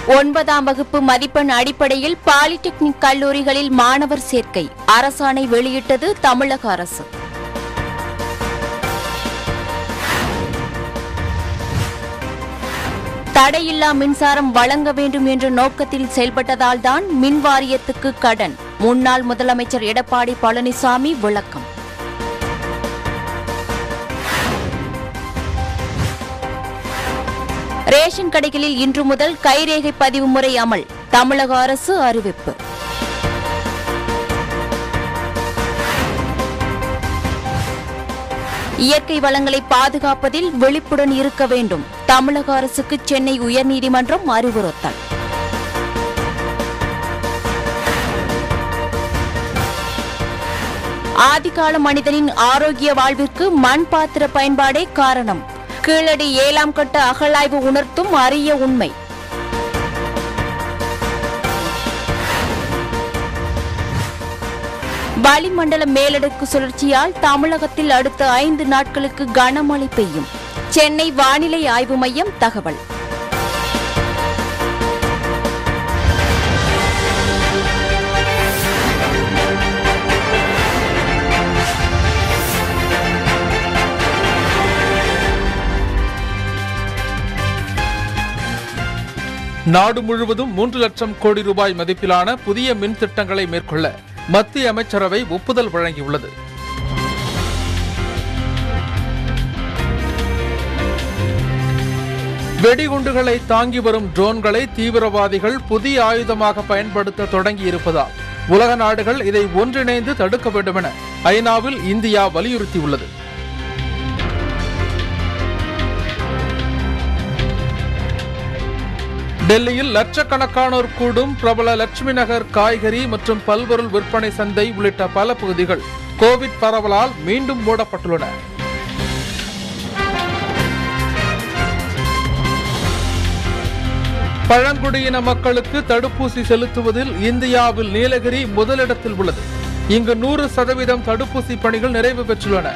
9ஆம் வகுப்பு மதிப்பெண் அடிப்படையில் பாலிடெக்னிக் கல்லூரிகளில் மாணவர் சேர்க்கை அரசாணை வெளியிட்டது தமிழக அரசு. தடையில்லா மின்சாரம் வழங்க வேண்டும் என்ற நோக்கத்தில் செயல்பட்டதால்தான் மின் வாரியத்துக்கு கடன். முன்னாள் முதலமைச்சர் எடப்பாடி பழனிசாமி விளக்கம். ரேஷன் கடைகளில் இன்று முதல் கைரேகை பதிவு முறை அமல். தமிழக அரசு அறிவிப்பு. இயற்கை வளங்களை பாதுகாப்பதில் விழிப்புடன் இருக்க வேண்டும். தமிழக அரசுக்கு சென்னை உயர்நீதிமன்றம் அறிவுறுத்தல். ஆதிகால மனிதனின் ஆரோக்கிய வாழ்விற்கு மண் பாத்திர பயன்பாடே காரணம். கீழடி 7ஆம் கட்ட அகழாய்வு உணர்த்தும் அரிய உண்மை. வளிமண்டல மேலடுக்கு சுழற்சியால் தமிழகத்தில் அடுத்த 5 நாட்களுக்கு கனமழை பெய்யும். சென்னை வானிலை ஆய்வு மையம் தகவல். நாடு முழுவதும் 3 லட்சம் கோடி ரூபாய் மதிப்பிலான புதிய மின் திட்டங்களை மேற்கொள்ள மத்திய அமைச்சரவை ஒப்புதல் வழங்கியுள்ளது. வெடிகுண்டுகளை தாங்கி வரும் ட்ரோன்களை தீவிரவாதிகள் புதிய ஆயுதமாக பயன்படுத்த தொடங்கியிருப்பதால் உலக நாடுகள் இதை ஒன்றிணைந்து தடுக்க வேண்டும் என ஐநாவில் இந்தியா வலியுறுத்தியுள்ளது. டெல்லியில் லட்சக்கணக்கானோர் கூடும் பிரபல லட்சுமி நகர் காய்கறி மற்றும் பல்பொருள் விற்பனை சந்தை உள்ளிட்ட பல பகுதிகள் கோவிட் பரவலால் மீண்டும் மூடப்பட்டுள்ளன. பழங்குடியின மக்களுக்கு தடுப்பூசி செலுத்துவதில் இந்தியாவில் நீலகிரி முதலிடத்தில் உள்ளது. இங்கு 100% தடுப்பூசி பணிகள் நிறைவு பெற்றுள்ளன.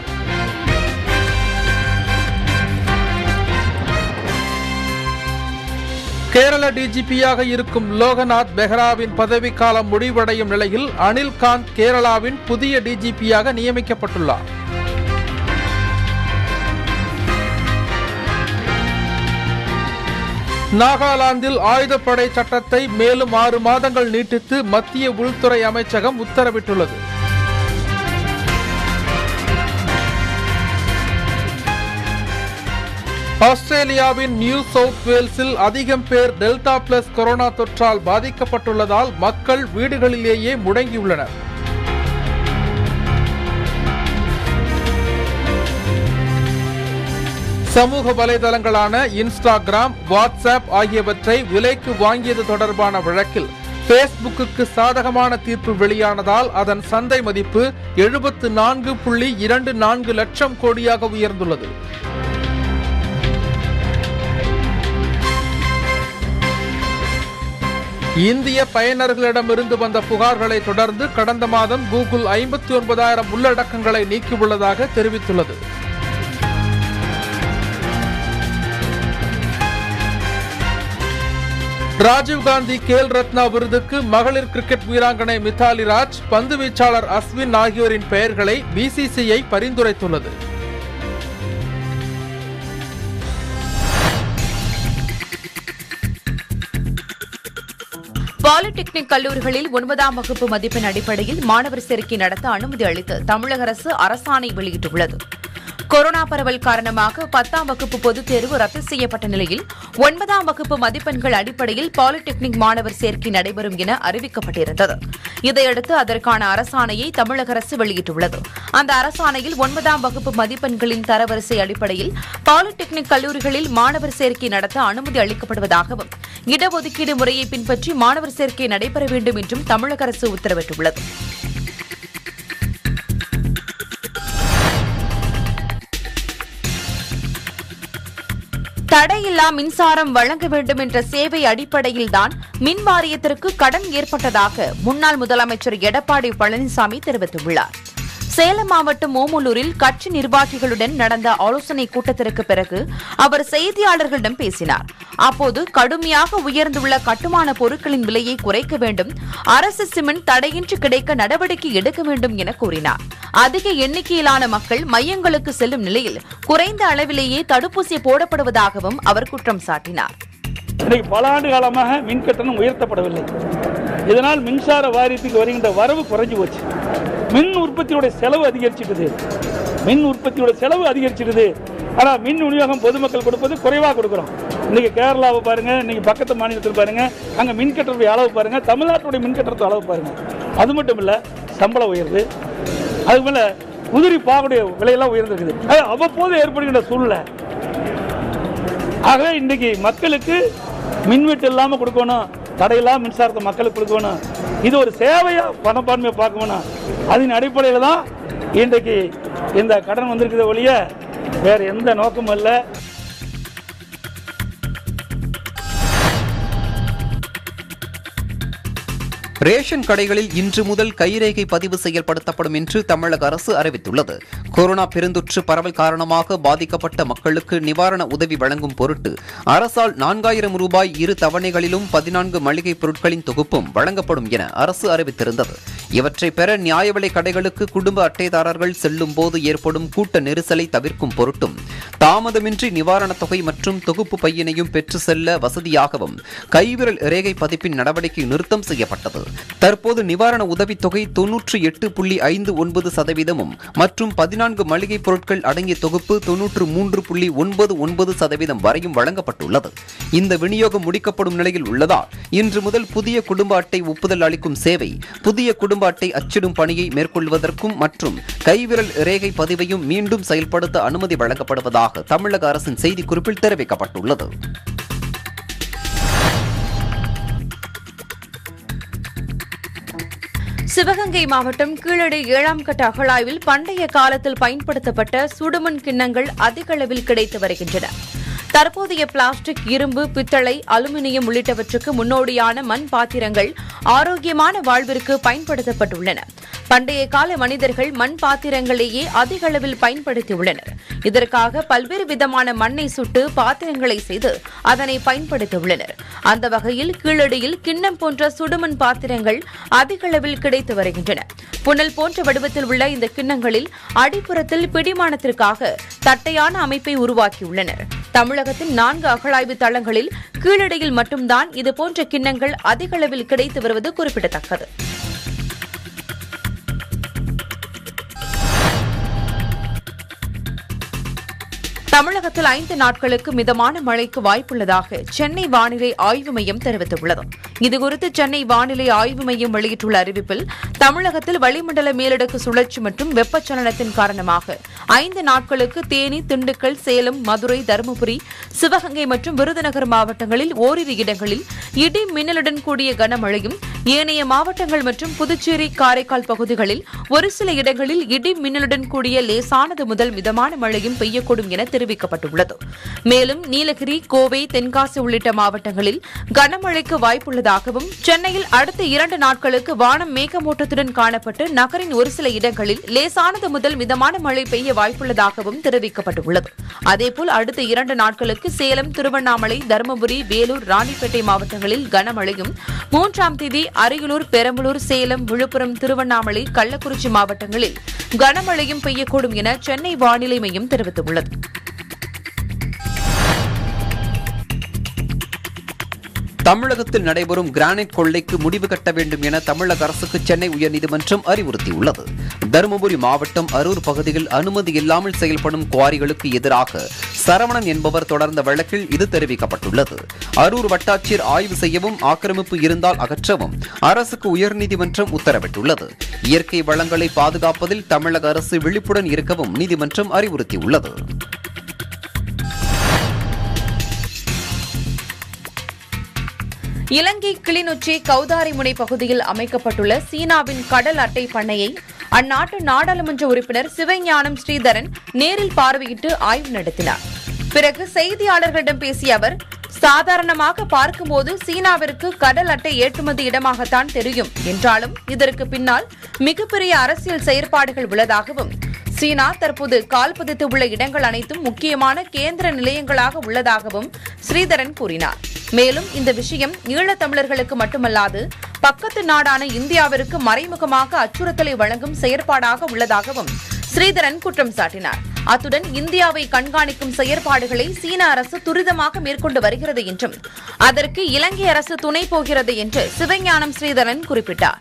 கேரள டிஜிபியாக இருக்கும் லோகநாத் பெஹ்ராவின் பதவிக்காலம் முடிவடையும் நிலையில் அனில்காந்த் கேரளாவின் புதிய டிஜிபியாக நியமிக்கப்பட்டுள்ளார். நாகாலாந்தில் ஆயுதப்படை சட்டத்தை மேலும் 6 மாதங்கள் நீட்டித்து மத்திய உள்துறை அமைச்சகம் உத்தரவிட்டுள்ளது. ஆஸ்திரேலியாவின் நியூ சவுத் வேல்ஸில் அதிகம் பேர் டெல்டா பிளஸ் கொரோனா தொற்றால் பாதிக்கப்பட்டுள்ளதால் மக்கள் வீடுகளிலேயே முடங்கியுள்ளனர். சமூக வலைதளங்களான இன்ஸ்டாகிராம், வாட்ஸ்அப் ஆகியவற்றை விலைக்கு வாங்கியது தொடர்பான வழக்கில் பேஸ்புக்கு சாதகமான தீர்ப்பு வெளியானதால் அதன் சந்தை மதிப்பு 74.24 லட்சம் கோடியாக உயர்ந்துள்ளது. இந்திய பயனர்களிடமிருந்து வந்த புகார்களை தொடர்ந்து கடந்த மாதம் கூகுள் 59,000 உள்ளடக்கங்களை நீக்கியுள்ளதாக தெரிவித்துள்ளது. ராஜீவ்காந்தி கேல் ரத்னா விருதுக்கு மகளிர் கிரிக்கெட் வீராங்கனை மித்தாலி ராஜ், பந்து வீச்சாளர் அஸ்வின் ஆகியோரின் பெயர்களை பிசிசிஐ பரிந்துரைத்துள்ளது. பாலிடெக்னிக் கல்லூரிகளில் 9ஆம் வகுப்பு மதிப்பெண் அடிப்படையில் மாணவர் சேர்க்கை நடத்த அனுமதி அளித்து தமிழக அரசு அரசாணை வெளியிட்டுள்ளது. கொரோனா பரவல் காரணமாக 10ஆம் வகுப்பு பொதுத் தேர்வு ரத்து செய்யப்பட்ட நிலையில் 9ஆம் வகுப்பு மதிப்பெண்கள் அடிப்படையில் பாலிடெக்னிக் மாணவர் சேர்க்கை நடைபெறும் என அறிவிக்கப்பட்டிருந்தது. இதையடுத்து அதற்கான அரசாணையை தமிழக அரசு வெளியிட்டுள்ளது. அந்த அரசாணையில் 9ஆம் வகுப்பு மதிப்பெண்களின் தரவரிசை அடிப்படையில் பாலிடெக்னிக் கல்லூரிகளில் மாணவர் சேர்க்கை நடத்த அனுமதி அளிக்கப்படுவதாகவும் இடஒதுக்கீடு முறையை பின்பற்றி மாணவர் சேர்க்கை நடைபெற வேண்டும் என்றும் தமிழக அரசு உத்தரவிட்டுள்ளது. தடையில்லா மின்சாரம் வழங்க வேண்டும் என்ற சேவை அடிப்படையில்தான் மின் வாரியத்திற்கு கடன் ஏற்பட்டதாக முன்னாள் முதலமைச்சர் எடப்பாடி பழனிசாமி தெரிவித்துள்ளார். சேலம் மாவட்டம் ஓமலூரில் கட்சி நிர்வாகிகளுடன் நடந்த ஆலோசனைக் கூட்டத்திற்கு பிறகு அவர் செய்தியாளர்களிடம் பேசினார். அப்போது கடுமையாக உயர்ந்துள்ள கட்டுமான பொருட்களின் விலையை குறைக்க வேண்டும், அரசு சிமெண்ட் தடையின்றி கிடைக்க நடவடிக்கை எடுக்க வேண்டும் என கூறினார். அதிக எண்ணிக்கையிலான மக்கள் மையங்களுக்கு செல்லும் நிலையில் குறைந்த அளவிலேயே தடுப்பூசி போடப்படுவதாகவும் அவர் குற்றம் சாட்டினார். பல ஆண்டு காலமாக மின் கட்டணம் உயர்த்தப்படவில்லை. இதனால் மின்சார வாரியத்துக்கு வருகின்ற வரவு குறைஞ்சு போச்சு. மின் உற்பத்தியோட செலவு அதிகரிச்சிடுது. ஆனால் மின் விநியோகம் பொதுமக்கள் கொடுப்பது குறைவாக கொடுக்குறோம். இன்னைக்கு கேரளாவை பாருங்க, இன்னைக்கு பக்கத்து மாநிலத்தில் பாருங்க, அங்கே மின் கட்டணத்துடைய அளவு பாருங்க, தமிழ்நாட்டுடைய மின் கட்டணத்துடைய அளவு பாருங்க. அது மட்டும் இல்லை, சம்பள உயர்வு, அதுக்கு மேலே உதிரி பாகுடைய விலையெல்லாம் உயர்ந்திருக்குது. அது அவ்வப்போது ஏற்படுகின்ற சூழ்நிலை. ஆகவே இன்றைக்கு மக்களுக்கு மின்வெட்டு இல்லாமல் கொடுக்கணும், தடையில்லாம மின்சாரத்தை மக்களுக்கு கொடுக்கணும். இது ஒரு சேவையா பணப்பான்மையை பார்க்கணும். அதன் அடிப்படையில் தான் இன்றைக்கு இந்த கடன் வந்திருக்கிற ஒழிய வேற எந்த நோக்கமும் இல்லை. ரேஷன் கடைகளில் இன்று முதல் கைரேகை பதிவு செயல்படுத்தப்படும் என்று தமிழக அரசு அறிவித்துள்ளது. கொரோனா பெருந்தொற்று பரவல் காரணமாக பாதிக்கப்பட்ட மக்களுக்கு நிவாரண உதவி வழங்கும் பொருட்டு அரசால் 4000 ரூபாய் 2 தவணைகளிலும் 14 மளிகை பொருட்களின் தொகுப்பும் வழங்கப்படும் என அரசு அறிவித்திருந்தது. இவற்றை பெற நியாய விலை கடைகளுக்கு குடும்ப அட்டைதாரர்கள் செல்லும் போது ஏற்படும் கூட்ட நெரிசலை தவிர்க்கும் பொருட்டும் தாமதமின்றி நிவாரணத் தொகை மற்றும் தொகுப்பு பையினையும் பெற்று செல்ல வசதியாகவும் கைவிரல் ரேகை பதிப்பின் நடவடிக்கை நிறுத்தம் செய்யப்பட்டது. தற்போது நிவாரண உதவித்தொகை 98.59% மற்றும் 14 மளிகை பொருட்கள் அடங்கிய தொகுப்பு 93.99% வரையும் வழங்கப்பட்டுள்ளது. இந்த விநியோகம் முடிக்கப்படும் நிலையில் உள்ளதால் இன்று முதல் புதிய குடும்ப அட்டை ஒப்புதல் அளிக்கும் சேவை, புதிய குடும்ப அட்டை அச்சிடும் பணியை மேற்கொள்வதற்கும் மற்றும் கைவிரல் ரேகை பதிவையும் மீண்டும் செயல்படுத்த அனுமதி வழங்கப்படுவதாக தமிழக அரசின் செய்திக்குறிப்பில் தெரிவிக்கப்பட்டுள்ளது. சிவகங்கை மாவட்டம் கீழடி 7ஆம் கட்ட அகழாய்வில் பண்டைய காலத்தில் பயன்படுத்தப்பட்ட சுடுமண் கிண்ணங்கள் அதிக அளவில் கிடைத்து வருகின்றன. தற்போதைய பிளாஸ்டிக், இரும்பு, பித்தளை, அலுமினியம் உள்ளிட்டவற்றுக்கு முன்னோடியான மண் பாத்திரங்கள் ஆரோக்கியமான வாழ்விற்கு பயன்படுத்தப்பட்டுள்ளன. பண்டைய கால மனிதர்கள் மண் பாத்திரங்களையே அதிக அளவில் பயன்படுத்தியுள்ளனர். இதற்காக பல்வேறு விதமான மண்ணை சுட்டு பாத்திரங்களை செய்து அதனை பயன்படுத்தியுள்ளனர். அந்த வகையில் கீழடியில் கிண்ணம் போன்ற சுடுமண் பாத்திரங்கள் அதிக அளவில் கிடைத்து வருகின்றன. புனல் போன்ற வடிவத்தில் உள்ள இந்த கிண்ணங்களில் அடிப்புறத்தில் பிடிமானத்திற்காக தட்டையான அமைப்பை உருவாக்கியுள்ளனர். தமிழகத்தின் 4 அகழாய்வு தளங்களில் கீழடியில் மட்டும்தான் இதுபோன்ற கிண்ணங்கள் அதிக அளவில் கிடைத்து வருவது குறிப்பிடத்தக்கது. தமிழகத்தில் 5 நாட்களுக்கு மிதமான மழைக்கு வாய்ப்புள்ளதாக சென்னை வானிலை ஆய்வு மையம் தெரிவித்துள்ளது. இதுகுறித்து சென்னை வானிலை ஆய்வு மையம் வெளியிட்டுள்ள அறிவிப்பில், தமிழகத்தில் வளிமண்டல மேலடுக்கு சுழற்சி மற்றும் வெப்பச்சலனத்தின் காரணமாக 5 நாட்களுக்கு தேனி, திண்டுக்கல், சேலம், மதுரை, தருமபுரி, சிவகங்கை மற்றும் விருதுநகர் மாவட்டங்களில் ஓரிரு இடங்களில் இடி மின்னலுடன் கூடிய கனமழையும், ஏனைய மாவட்டங்கள் மற்றும் புதுச்சேரி, காரைக்கால் பகுதிகளில் ஒரு சில இடங்களில் இடி மின்னலுடன் கூடிய லேசானது முதல் மிதமான மழையும் பெய்யக்கூடும் என தெரிவிக்கப்பட்டுள்ளது. மேலும் நீலகிரி, கோவை, தென்காசி உள்ளிட்ட மாவட்டங்களில் கனமழைக்கு வாய்ப்புள்ளதாகவும், சென்னையில் அடுத்த 2 நாட்களுக்கு வானம் மேகமூட்டத்துடன் காணப்பட்டு நகரின் ஒரு சில இடங்களில் லேசானது முதல் மிதமான மழை பெய்ய வாய்ப்புள்ளதாகவும் தெரிவிக்கப்பட்டுள்ளது. அதேபோல் அடுத்த 2 நாட்களுக்கு சேலம், திருவண்ணாமலை, தருமபுரி, வேலூர், ராணிப்பேட்டை மாவட்டங்களில் கனமழையும், 3ஆம் தேதி அரியலூர், பெரம்பலூர், சேலம், விழுப்புரம், திருவண்ணாமலை, கள்ளக்குறிச்சி மாவட்டங்களில் கனமழையும் பெய்யக்கூடும் என சென்னை வானிலை மையம் தெரிவித்துள்ளது. தமிழகத்தில் நடைபெறும் கிரானைட் கொள்ளைக்கு முடிவு கட்ட வேண்டும் என தமிழக அரசுக்கு சென்னை உயர்நீதிமன்றம் அறிவுறுத்தியுள்ளது. தருமபுரி மாவட்டம் அரூர் பகுதியில் அனுமதி இல்லாமல் செயல்படும் குவாரிகளுக்கு எதிராக சரவணன் என்பவர் தொடர்ந்த வழக்கில் இது தெரிவிக்கப்பட்டுள்ளது. அரூர் வட்டாட்சியர் ஆய்வு செய்யவும், ஆக்கிரமிப்பு இருந்தால் அகற்றவும் அரசுக்கு உயர்நீதிமன்றம் உத்தரவிட்டுள்ளது. இயற்கை வளங்களை பாதுகாப்பதில் தமிழக அரசு விழிப்புடன் இருக்கவும் நீதிமன்றம் அறிவுறுத்தியுள்ளது. இலங்கை கிளிநொச்சி கௌதாரிமுனை பகுதியில் அமைக்கப்பட்டுள்ள சீனாவின் கடல் அட்டை பண்ணையை அந்நாட்டு நாடாளுமன்ற உறுப்பினர் சிவஞானம் ஸ்ரீதரன் நேரில் பார்வையிட்டு ஆய்வு நடத்தினார். பிறகு செய்தியாளர்களிடம் பேசிய அவர், சாதாரணமாக பார்க்கும்போது சீனாவிற்கு கடல் அட்டை ஏற்றுமதி இடமாகத்தான் தெரியும் என்றாலும் இதற்கு பின்னால் மிகப்பெரிய அரசியல் செயற்பாடுகள் உள்ளதாகவும் சீனா தற்போது கால் பதித்துள்ள இடங்கள் அனைத்தும் முக்கியமான கேந்திர நிலையங்களாக உள்ளதாகவும் ஸ்ரீதரன் கூறினார். மேலும் இந்த விஷயம் ஈழத்தமிழர்களுக்கு மட்டுமல்லாது பக்கத்து நாடான இந்தியாவிற்கு மறைமுகமாக அச்சுறுத்தலை வழங்கும் செயற்பாடாக உள்ளதாகவும் ஸ்ரீதரன் குற்றம் சாட்டினார். அத்துடன் இந்தியாவை கண்காணிக்கும் செயற்பாடுகளை சீன அரசு துரிதமாக மேற்கொண்டு வருகிறது என்றும் அதற்கு இலங்கை அரசு துணை போகிறது என்று சிவஞானம் ஸ்ரீதரன் குறிப்பிட்டார்.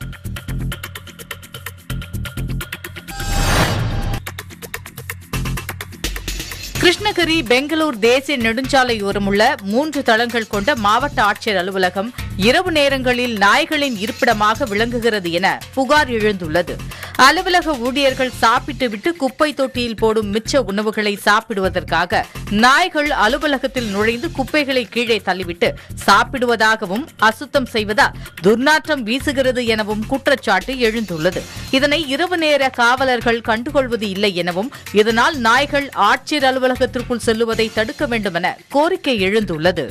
கிருஷ்ணகிரி பெங்களூர் தேசிய நெடுஞ்சாலையோரமுள்ள 3 தளங்கள் கொண்ட மாவட்ட ஆட்சியர் அலுவலகம் இரவு நேரங்களில் நாய்களின் இருப்பிடமாக விளங்குகிறது என புகார் எழுந்துள்ளது. அலுவலக ஊழியர்கள் சாப்பிட்டுவிட்டு குப்பை தொட்டியில் போடும் மிச்ச உணவுகளை சாப்பிடுவதற்காக நாய்கள் அலுவலகத்தில் நுழைந்து குப்பைகளை கீழே தள்ளிவிட்டு சாப்பிடுவதாகவும் அசுத்தம் செய்வதால் துர்நாற்றம் வீசுகிறது எனவும் குற்றச்சாட்டு எழுந்துள்ளது. இதனை இரவு நேர காவலர்கள் கண்டுகொள்வது இல்லை எனவும் இதனால் நாய்கள் ஆட்சியர் அலுவலகத்திற்குள் செல்லுவதை தடுக்க வேண்டும் என கோரிக்கை எழுந்துள்ளது.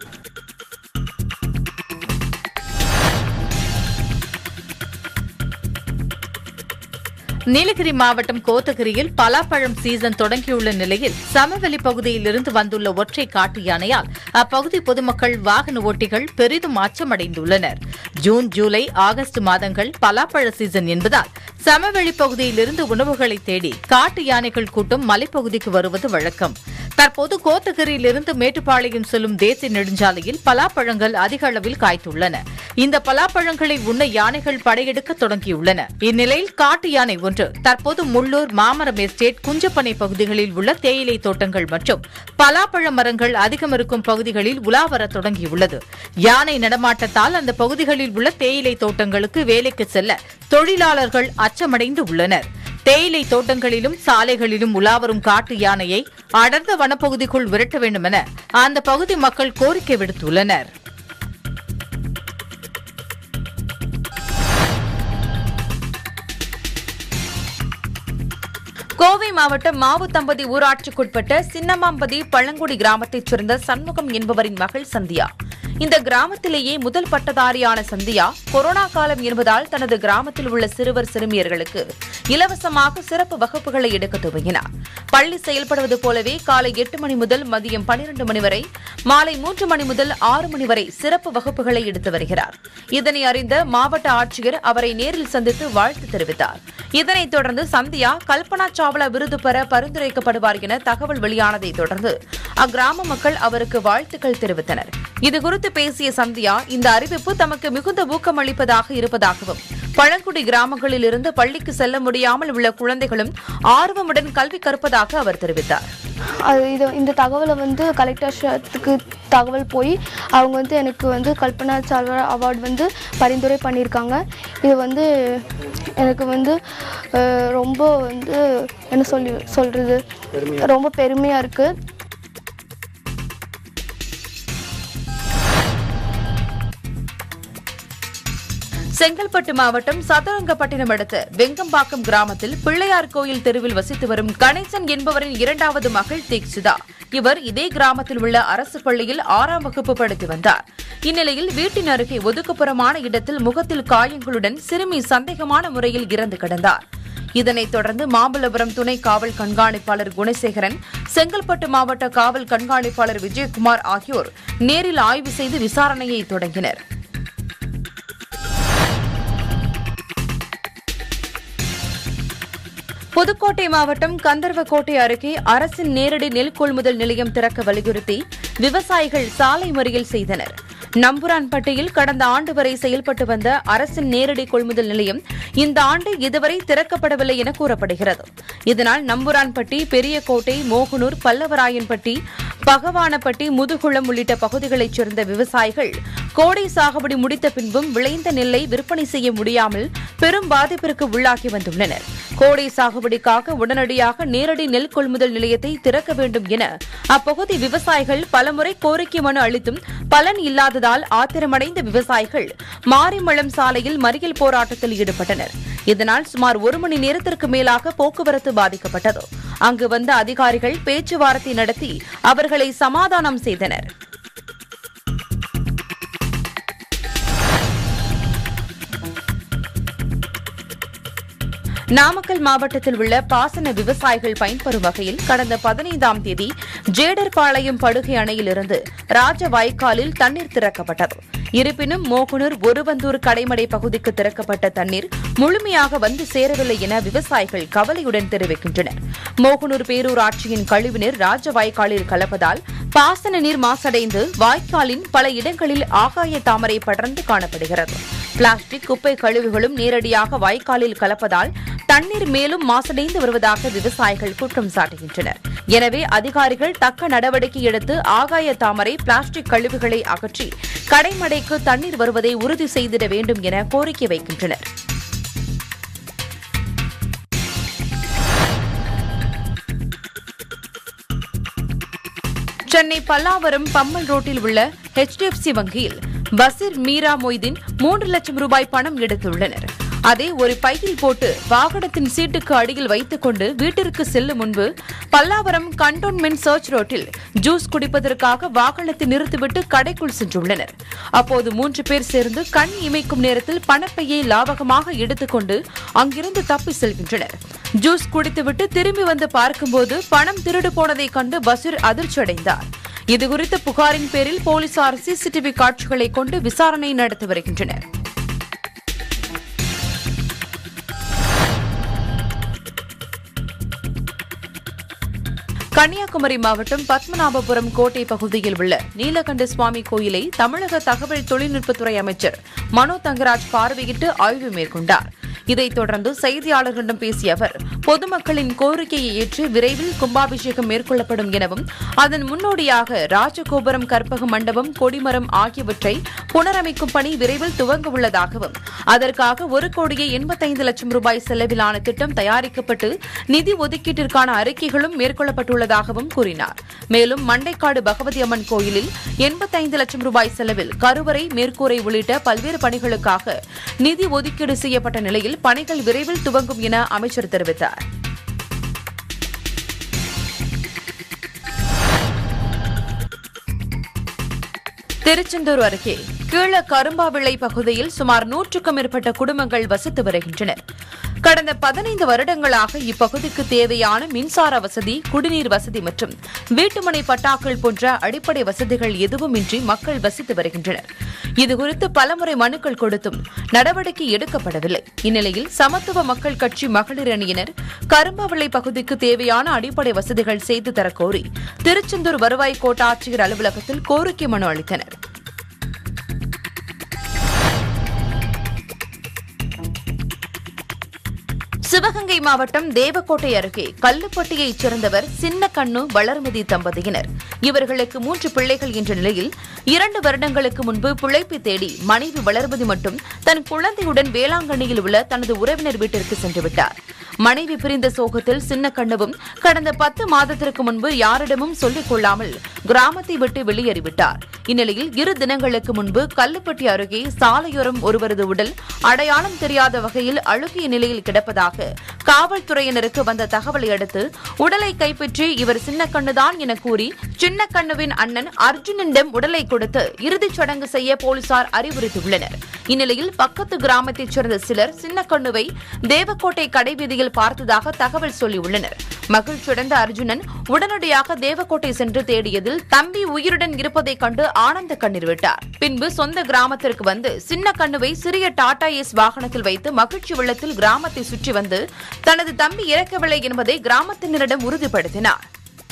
நீலகிரி மாவட்டம் கோத்தகிரியில் பலாப்பழம் சீசன் தொடங்கியுள்ள நிலையில் சமவெளி பகுதியில் இருந்து வந்துள்ள ஒற்றை காட்டு யானையால் அப்பகுதி பொதுமக்கள் வாகன ஓட்டிகள் பெரிதும் அச்சமடைந்துள்ளனர். ஜூன், ஜூலை, ஆகஸ்ட் மாதங்கள் பலாப்பழ சீசன் என்பதால் சமவெளி பகுதியிலிருந்து உணவுகளை தேடி காட்டு யானைகள் கூட்டம் மலைப்பகுதிக்கு வருவது வழக்கம். தற்போது கோத்தகிரியிலிருந்து மேட்டுப்பாளையம் செல்லும் தேசிய நெடுஞ்சாலையில் பலாப்பழங்கள் அதிக அளவில் காய்த்துள்ளன. இந்த பலாப்பழங்களை உண்ண யானைகள் படையெடுக்க தொடங்கியுள்ளன. இந்நிலையில் காட்டு யானை ஒன்று தற்போது முள்ளூர், மாமரம் எஸ்டேட், குஞ்சப்பனை பகுதிகளில் உள்ள தேயிலை தோட்டங்கள் மற்றும் பலாப்பழ மரங்கள் அதிகம் இருக்கும் பகுதிகளில் உலாவர தொடங்கியுள்ளது. யானை நடமாட்டத்தால் அந்த பகுதிகளில் உள்ள தேயிலை தோட்டங்களுக்கு வேலைக்கு செல்ல தொழிலாளர்கள் அச்சமடைந்து உள்ளனர். தேயிலை தோட்டங்களிலும் சாலைகளிலும் உலாவரும் காட்டு யானையை அடர்ந்த வனப்பகுதிக்குள் விரட்ட வேண்டும் என அந்த பகுதி மக்கள் கோரிக்கை விடுத்துள்ளனர். கோவை மாவட்டம் மாவுத்தம்பதி ஊராட்சிக்குட்பட்ட சின்னமாம்பதி பழங்குடி கிராமத்தைச் சேர்ந்த சண்முகம் என்பவரின் மகள் சந்தியா. இந்த கிராமத்திலேயே முதல் பட்டதாரியான சந்தியா கொரோனா காலம் என்பதால் தனது கிராமத்தில் உள்ள சிறுவர் சிறுமியர்களுக்கு இலவசமாக சிறப்பு வகுப்புகளை எடுக்க துவங்கினார். பள்ளி செயல்படுவது போலவே காலை 8 மணி முதல் மதியம் 12 மணி வரை, மாலை 3 மணி முதல் 6 மணி வரை சிறப்பு வகுப்புகளை எடுத்து வருகிறார். இதனை அறிந்த மாவட்ட ஆட்சியர் அவரை நேரில் சந்தித்து வாழ்த்து தெரிவித்தார். இதனைத் தொடர்ந்து சந்தியா கல்பனா சாவ்லா விருது பெற பரிந்துரைக்கப்படுவார் என தகவல் வெளியானதை தொடர்ந்து அக்கிராம மக்கள் அவருக்கு வாழ்த்துக்கள் தெரிவித்தனர். இதுகுறித்து பேசிய சந்தியா, இந்த அறிவிப்பு தமக்கு மிகுந்த ஊக்கமளிப்பதாக இருப்பதாகவும் பழங்குடி கிராமங்களில் இருந்து பள்ளிக்கு செல்ல முடியாமல் உள்ள குழந்தைகளும் ஆர்வமுடன் கல்வி கற்பதாக அவர் தெரிவித்தார். இந்த தகவலை கலெக்டருக்கு தகவல் போய் அவங்க எனக்கு கல்பனா சாவ்லா அவார்டு பரிந்துரை பண்ணியிருக்காங்க. இது எனக்கு ரொம்ப என்ன சொல்றது ரொம்ப பெருமையா இருக்கு. செங்கல்பட்டு மாவட்டம் சதுரங்கப்பட்டினம் அடுத்த வெங்கம்பாக்கம் கிராமத்தில் பிள்ளையார் கோயில் தெருவில் வசித்து வரும் கணேசன் என்பவரின் 2வது மகள் தீக்ஷிதா. இவர் இதே கிராமத்தில் உள்ள அரசு பள்ளியில் 6ஆம் வகுப்பு படித்து வந்தார். இந்நிலையில் வீட்டின் அருகே ஒதுக்குப்புறமான இடத்தில் முகத்தில் காயங்களுடன் சிறுமி சந்தேகமான முறையில் இறந்து கிடந்தார். இதனைத் தொடர்ந்து மாமல்லபுரம் துணை காவல் கண்காணிப்பாளர் குணசேகரன், செங்கல்பட்டு மாவட்ட காவல் கண்காணிப்பாளர் விஜயகுமார் ஆகியோர் நேரில் ஆய்வு செய்து விசாரணையை தொடங்கினர். புதுக்கோட்டை மாவட்டம் கந்தர்வக்கோட்டை அருகே அரசின் நேரடி நெல் கொள்முதல் நிலையம் திறக்க வலியுறுத்தி விவசாயிகள் சாலை மறியல் செய்தனர். நம்புரான்பட்டியில் கடந்த ஆண்டு வரை செயல்பட்டு வந்த அரசின் நேரடி கொள்முதல் நிலையம் இந்த ஆண்டு இதுவரை திறக்கப்படவில்லை என கூறப்படுகிறது. இதனால் நம்புரான்பட்டி, பெரியகோட்டை, மோகனூர், பல்லவராயன்பட்டி, பகவானப்பட்டி, முதுகுளம் உள்ளிட்ட பகுதிகளைச் சேர்ந்த விவசாயிகள் கோடை சாகுபடி முடித்த பின்பும் விளைந்த நெல்லை விற்பனை செய்ய முடியாமல் பெரும் பாதிப்பிற்கு உள்ளாகி வந்துள்ளனர். கோடை சாகுபடிக்காக உடனடியாக நேரடி நெல் கொள்முதல் நிலையத்தை திறக்க வேண்டும் என அப்பகுதி விவசாயிகள் பலமுறை கோரிக்கை மனு அளித்தும் பலன் இல்லாததால் ஆத்திரமடைந்த விவசாயிகள் மாரிமளம் சாலையில் மறியல் போராட்டத்தில் ஈடுபட்டனர். இதனால் சுமார் 1 மணி நேரத்திற்கு மேலாக போக்குவரத்து பாதிக்கப்பட்டது. அங்கு வந்த அதிகாரிகள் பேச்சுவார்த்தை நடத்தி அவர்களை சமாதானம் செய்தனர். நாமக்கல் மாவட்டத்தில் உள்ள பாசன விவசாயிகள் பயன்பெறும் வகையில் கடந்த 15ஆம் தேதி ஜேடர்பாளையம் படுகை அணையிலிருந்து ராஜவாய்க்காலில் தண்ணீர் திறக்கப்பட்டது. இருப்பினும் மோகனூர் ஒருவந்தூர் கடைமடை பகுதிக்கு திறக்கப்பட்ட தண்ணீர் முழுமையாக வந்து சேரவில்லை என விவசாயிகள் கவலையுடன் தெரிவிக்கின்றனர். மோகனூர் பேரூராட்சியின் கழிவுநீர் ராஜவாய்க்காலில் கலப்பதால் பாசன நீர் மாசடைந்து வாய்க்காலின் பல இடங்களில் ஆகாய தாமரை படர்ந்து காணப்படுகிறது. பிளாஸ்டிக் குப்பை கழிவுகளும் நேரடியாக வாய்க்காலில் கலப்பதால் தண்ணீர் மேலும் மாசடைந்து வருவதாக விவசாயிகள் குற்றம் சாட்டுகின்றனர். எனவே அதிகாரிகள் தக்க நடவடிக்கை எடுத்து ஆகாய தாமரை பிளாஸ்டிக் கழிவுகளை அகற்றி கடைமடைக்கு தண்ணீர் வருவதை உறுதி செய்திட வேண்டும் என கோரிக்கை வைக்கின்றனர். சென்னை பல்லாவரம் பம்மல் ரோட்டில் உள்ள HDFC வங்கியில் பசீர் மீரா மொய்தீன் 3 லட்சம் ரூபாய் பணம் எடுத்துள்ளனர். அதை ஒரு பையில் போட்டு வாகனத்தின் சீட்டுக்கு அடியில் வைத்துக் கொண்டு வீட்டிற்கு செல்லும் முன்பு பல்லாவரம் கண்டோன்மெண்ட் சர்ச் ரோட்டில் ஜூஸ் குடிப்பதற்காக வாகனத்தை நிறுத்திவிட்டு கடைக்குள் சென்றுள்ளனர். அப்போது 3 பேர் சேர்ந்து கண் இமைக்கும் நேரத்தில் பணப்பையை லாவகமாக எடுத்துக்கொண்டு அங்கிருந்து தப்பி செல்கின்றனர். ஜூஸ் குடித்துவிட்டு திரும்பி வந்து பார்க்கும்போது பணம் திருடு போனதை கண்டு பசீர் அதிர்ச்சியடைந்தார். இதுகுறித்த புகாரின் பேரில் போலீசார் CCTV காட்சிகளை கொண்டு விசாரணை நடத்தி வருகின்றனர். கன்னியாகுமரி மாவட்டம் பத்மநாபபுரம் கோட்டை பகுதியில் உள்ள நீலகண்ட சுவாமி கோயிலை தமிழக தகவல் தொழில்நுட்பத்துறை அமைச்சர் மனோ தங்கராஜ் பார்வையிட்டு ஆய்வு மேற்கொண்டார். இதைத் தொடர்ந்து செய்தியாளர்களிடம் பேசிய அவர் பொதுமக்களின் கோரிக்கையை ஏற்று விரைவில் கும்பாபிஷேகம் மேற்கொள்ளப்படும் எனவும் அதன் முன்னோடியாக ராஜகோபுரம் கற்பக மண்டபம் கொடிமரம் ஆகியவற்றை புனரமைக்கும் பணி விரைவில் துவங்க உள்ளதாகவும் அதற்காக 1,85 லட்சம் ரூபாய் செலவிலான திட்டம் தயாரிக்கப்பட்டு நிதி ஒதுக்கீட்டிற்கான அறிக்கைகளும் மேற்கொள்ளப்பட்டுள்ளதாகவும் கூறினார். மேலும் மண்டைக்காடு பகவதி அம்மன் கோயிலில் 85 லட்சம் ரூபாய் செலவில் கருவறை மேற்கூரை உள்ளிட்ட பல்வேறு பணிகளுக்காக நிதி ஒதுக்கீடு செய்யப்பட்ட நிலையில் பணிகள் விரைவில் துவங்கும் என அமைச்சர் தெரிவித்தார். திருச்செந்தூர் அருகே கீழ கரும்பாவிளை பகுதியில் சுமார் 100க்கும் மேற்பட்ட குடும்பங்கள் வசித்து வருகின்றனர். கடந்த 15 வருடங்களாக இப்பகுதிக்கு தேவையான மின்சார வசதி, குடிநீர் வசதி மற்றும் வீட்டுமனை பட்டாக்கள் போன்ற அடிப்படை வசதிகள் எதுவுமின்றி மக்கள் வசித்து வருகின்றனர். இதுகுறித்து பலமுறை மனுக்கள் கொடுத்தும் நடவடிக்கை எடுக்கப்படவில்லை. இந்நிலையில் சமத்துவ மக்கள் கட்சி மகளிர் அணியினர் கரும்பாவிளை பகுதிக்கு தேவையான அடிப்படை வசதிகள் செய்து தரக்கோரி திருச்செந்தூர் வருவாய் கோட்டாட்சியர் அலுவலகத்தில் கோரிக்கை மனு அளித்தனர். சிவகங்கை மாவட்டம் தேவக்கோட்டை அருகே கல்லுப்பட்டியைச் சேர்ந்தவர் சின்னக்கண்ணு வளர்மதி தம்பதியினர். இவர்களுக்கு 3 பிள்ளைகள் என்ற நிலையில் 2 வருடங்களுக்கு முன்பு பிழைப்பு தேடி மனைவி வளர்மதி மட்டும் தன் குழந்தையுடன் வேளாங்கண்ணியில் உள்ள தனது உறவினர் வீட்டிற்கு சென்றுவிட்டார். மனைவி பிரிந்த சோகத்தில் சின்னக்கண்ணுவும் கடந்த 10 மாதத்திற்கு முன்பு யாரிடமும் சொல்லிக் கொள்ளாமல் கிராமத்தை விட்டு வெளியேறிவிட்டார். இந்நிலையில் 2 தினங்களுக்கு முன்பு கல்லுப்பட்டி அருகே சாலையோரம் ஒருவரது உடல் அடையாளம் தெரியாத வகையில் அழுகிய நிலையில் கிடப்பதாக காவல்துறையினருக்கு வந்த தகவலை அடுத்து உடலை கைப்பற்றி இவர் சின்னக்கண்ணுதான் என கூறி சின்னக்கண்ணுவின் அண்ணன் அர்ஜுனிடம் உடலை கொடுத்து இறுதிச் சடங்கு செய்ய போலீசார் அறிவுறுத்தியுள்ளனர். இந்நிலையில் பக்கத்து கிராமத்தைச் சேர்ந்த சிலர் சின்னக்கண்ணுவை தேவக்கோட்டை கடைவீதியில் பார்த்ததாக தகவல் சொல்லியுள்ளனர். மகிழ்ச்சியடைந்த அர்ஜுனன் உடனடியாக தேவக்கோட்டை சென்று தேடியதில் தம்பி உயிருடன் இருப்பதைக் கண்டு ஆனந்த கண்ணீர் விட்டார். பின்பு சொந்த கிராமத்திற்கு வந்து சின்னக்கண்ணுவை சிறிய டாடா ஏஸ் வாகனத்தில் வைத்து மகிழ்ச்சி வெள்ளத்தில் கிராமத்தை சுற்றி வந்து தனது தம்பி இறக்கவில்லை என்பதை கிராமத்தினரிடம் உறுதிப்படுத்தினார்.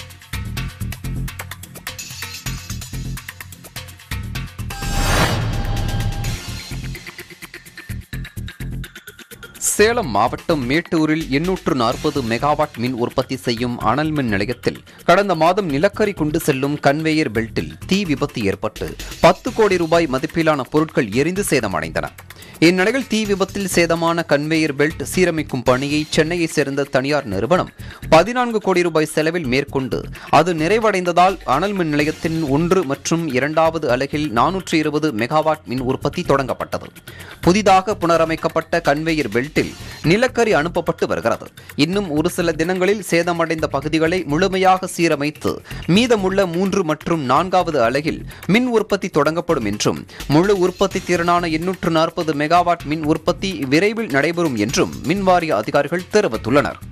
சேலம் மாவட்டம் மேட்டூரில் 840 மெகாவாட் மின் உற்பத்தி செய்யும் அனல் மின் நிலையத்தில் கடந்த மாதம் நிலக்கரி கொண்டு செல்லும் கன்வேயர் பெல்ட்டில் தீ விபத்து ஏற்பட்டு 10 கோடி ரூபாய் மதிப்பிலான பொருட்கள் எரிந்து சேதமடைந்தன. இந்நிலையில் தீ விபத்தில் சேதமான கன்வேயர் பெல்ட் சீரமைக்கும் பணியை சென்னையை சேர்ந்த தனியார் நிறுவனம் 14 கோடி ரூபாய் செலவில் மேற்கொண்டு அது நிறைவடைந்ததால் அனல் மின் நிலையத்தின் 1 மற்றும் 2வது அலகில் 420 மெகாவாட் மின் உற்பத்தி தொடங்கப்பட்டது. புதிதாக புனரமைக்கப்பட்ட கன்வேயர் பெல்ட்டில் நிலக்கரி அனுப்பப்பட்டு வருகிறது. இன்னும் ஒரு சில தினங்களில் சேதமடைந்த பகுதிகளை முழுமையாக சீரமைத்து மீதமுள்ள 3 மற்றும் 4வது அலகில் மின் உற்பத்தி தொடங்கப்படும் என்றும் முழு உற்பத்தி திறனான 840 மெகாவாட் மின் உற்பத்தி விரைவில் நடைபெறும் என்றும் மின்வாரிய அதிகாரிகள் தெரிவித்துள்ளனர்.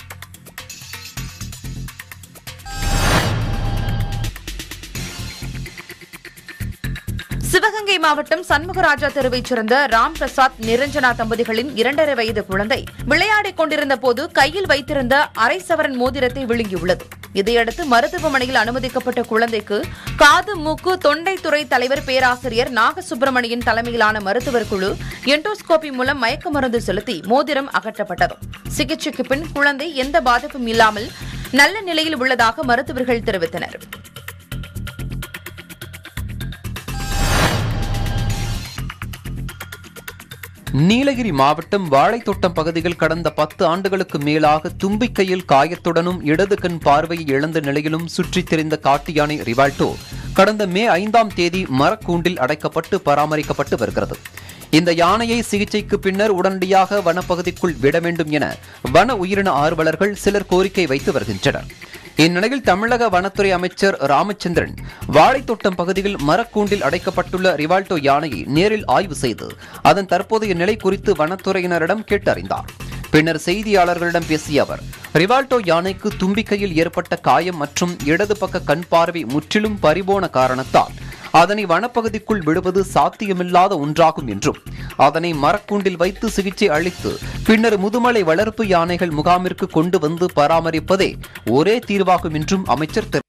சிவகங்கை மாவட்டம் சண்முகராஜா தெருவைச் சேர்ந்த ராம் பிரசாத் நிரஞ்சனா தம்பதிகளின் 2.5 வயது குழந்தை விளையாடிக் கொண்டிருந்த போது கையில் வைத்திருந்த அரை சவரன் மோதிரத்தை விழுங்கியுள்ளது. இதையடுத்து மருத்துவமனையில் அனுமதிக்கப்பட்ட குழந்தைக்கு காது மூக்கு தொண்டைத்துறை தலைவர் பேராசிரியர் நாகசுப்பிரமணியன் தலைமையிலான மருத்துவர் குழு எண்டோஸ்கோபி மூலம் மயக்க மருந்து செலுத்தி மோதிரம் அகற்றப்பட்டது. சிகிச்சைக்கு பின் குழந்தை எந்த பாதிப்பும் இல்லாமல் நல்ல நிலையில் உள்ளதாக மருத்துவர்கள் தெரிவித்தனர். நீலகிரி மாவட்டம் வாழைத்தோட்டம் பகுதியில் கடந்த 10 ஆண்டுகளுக்கு மேலாக தும்பிக்கையில் காயத்துடனும் இடது கண் பார்வையை இழந்த நிலையிலும் சுற்றித் திரிந்த காட்டு யானை ரிவால்டோ கடந்த மே 5ஆம் தேதி மரக்கூண்டில் அடைக்கப்பட்டு பராமரிக்கப்பட்டு வருகிறது. இந்த யானையை சிகிச்சைக்கு பின்னர் உடனடியாக வனப்பகுதிக்குள் விட வேண்டும் என வன உயிரின ஆர்வலர்கள் சிலர் கோரிக்கை வைத்து வருகின்றனர். இந்நிலையில் தமிழக வனத்துறை அமைச்சர் ராமச்சந்திரன் வாழைத்தோட்டம் பகுதியில் மரக்கூண்டில் அடைக்கப்பட்டுள்ள ரிவால்டோ யானையை நேரில் ஆய்வு செய்து அதன் தற்போதைய நிலை குறித்து வனத்துறையினரிடம் கேட்டறிந்தார். பின்னர் செய்தியாளர்களிடம் பேசிய அவர், ரிவால்டோ யானைக்கு தும்பிக்கையில் ஏற்பட்ட காயம் மற்றும் இடது பக்க கண் பார்வை முற்றிலும் பறிபோன காரணத்தால் அதனை வனப்பகுதிக்குள் விடுவது சாத்தியமில்லாத ஒன்றாகும் என்றும் அதனை மரக்கூண்டில் வைத்து சிகிச்சை அளித்து பின்னர் முதுமலை வளர்ப்பு யானைகள் முகாமிற்கு கொண்டு வந்து பராமரிப்பதே ஒரே தீர்வாகும் என்றும் அமைச்சர் தெரிவித்தார்.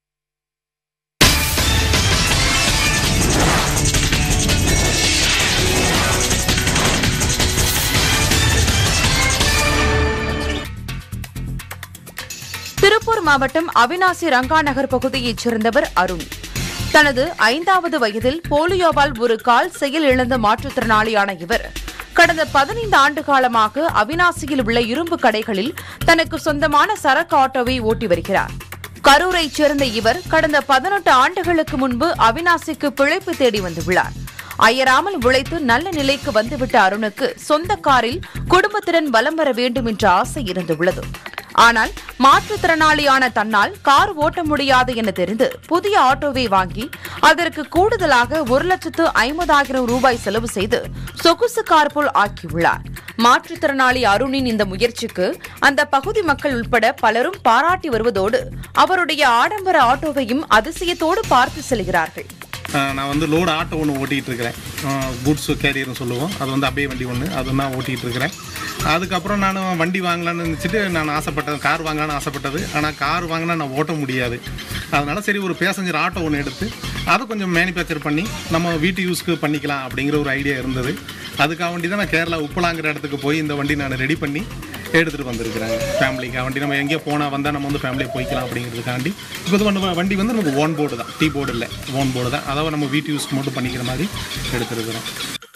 திருப்பூர் மாவட்டம் அவினாசி ரங்காநகர் பகுதியைச் சேர்ந்தவர் அருண். தனது 5வது வயதில் போலியோவால் ஒரு கால் செயல் இழந்த மாற்றுத்திறனாளியான இவர் கடந்த 15 ஆண்டு காலமாக அவினாசியில் உள்ள இரும்பு கடைகளில் தனக்கு சொந்தமான சரக்கு ஆட்டோவை ஓட்டி வருகிறார். கரூரைச் சேர்ந்த இவர் கடந்த 18 ஆண்டுகளுக்கு முன்பு அவினாசிக்கு பிழைப்பு தேடி வந்துள்ளார். அயராமல் உழைத்து நல்ல நிலைக்கு வந்துவிட்ட அருணுக்கு சொந்த காரில் குடும்பத்துடன் வலம் வர வேண்டும் என்ற ஆசை இருந்துள்ளது. ஆனால் மாற்றுத்திறனாளியான தன்னால் கார் ஓட்ட முடியாது என தெரிந்து புதிய ஆட்டோவை வாங்கி அதற்கு கூடுதலாக 1,50,000 ரூபாய் செலவு செய்து சொகுசு கார் போல் ஆக்கியுள்ளார். மாற்றுத்திறனாளி அருணின் இந்த முயற்சிக்கு அந்த பகுதி மக்கள் உட்பட பலரும் பாராட்டி வருவதோடு அவருடைய ஆடம்பர ஆட்டோவையும் அதிசயத்தோடு பார்த்து செல்கிறார்கள். நான் வந்து லோடு ஆட்டோ ஒன்று ஓட்டிகிட்டு இருக்கிறேன். குட்ஸ் கேரியர்னு சொல்லுவோம். அது வந்து அப்படியே வண்டி ஒன்று அது நான் ஓட்டிகிட்டு இருக்கிறேன். அதுக்கப்புறம் நான் வண்டி வாங்கலான்னு நினச்சிட்டு நான் ஆசைப்பட்டது கார் வாங்கலான்னு ஆசைப்பட்டது. ஆனால் கார் வாங்கினா நான் ஓட்ட முடியாது. அதனால் சரி ஒரு பேசஞ்சர் ஆட்டோ ஒன்று எடுத்து அதை கொஞ்சம் மேனுஃபேக்சர் பண்ணி நம்ம வீட்டு யூஸ்க்கு பண்ணிக்கலாம் அப்படிங்கிற ஒரு ஐடியா இருந்தது. அதுக்காக வண்டி தான் நான் கேரளா உப்பலாங்கிற இடத்துக்கு போய் இந்த வண்டி நான் ரெடி பண்ணி எடுத்துகிட்டு வந்திருக்கிறேன். ஃபேமிலிக்காக வண்டி நம்ம எங்கேயோ போனால் வந்தால் நம்ம வந்து ஃபேமிலியை போய்க்கலாம் அப்படிங்கிறதுக்காண்டி இப்போ வண்டி வந்து நமக்கு ஓன் போர்டு தான், டீ போர்டு இல்லை, ஓன் போர்டு தான். அதாவது நம்ம வீட்டு யூஸ்க்கு மட்டும் பண்ணிக்கிற மாதிரி எடுத்துருக்குறோம்.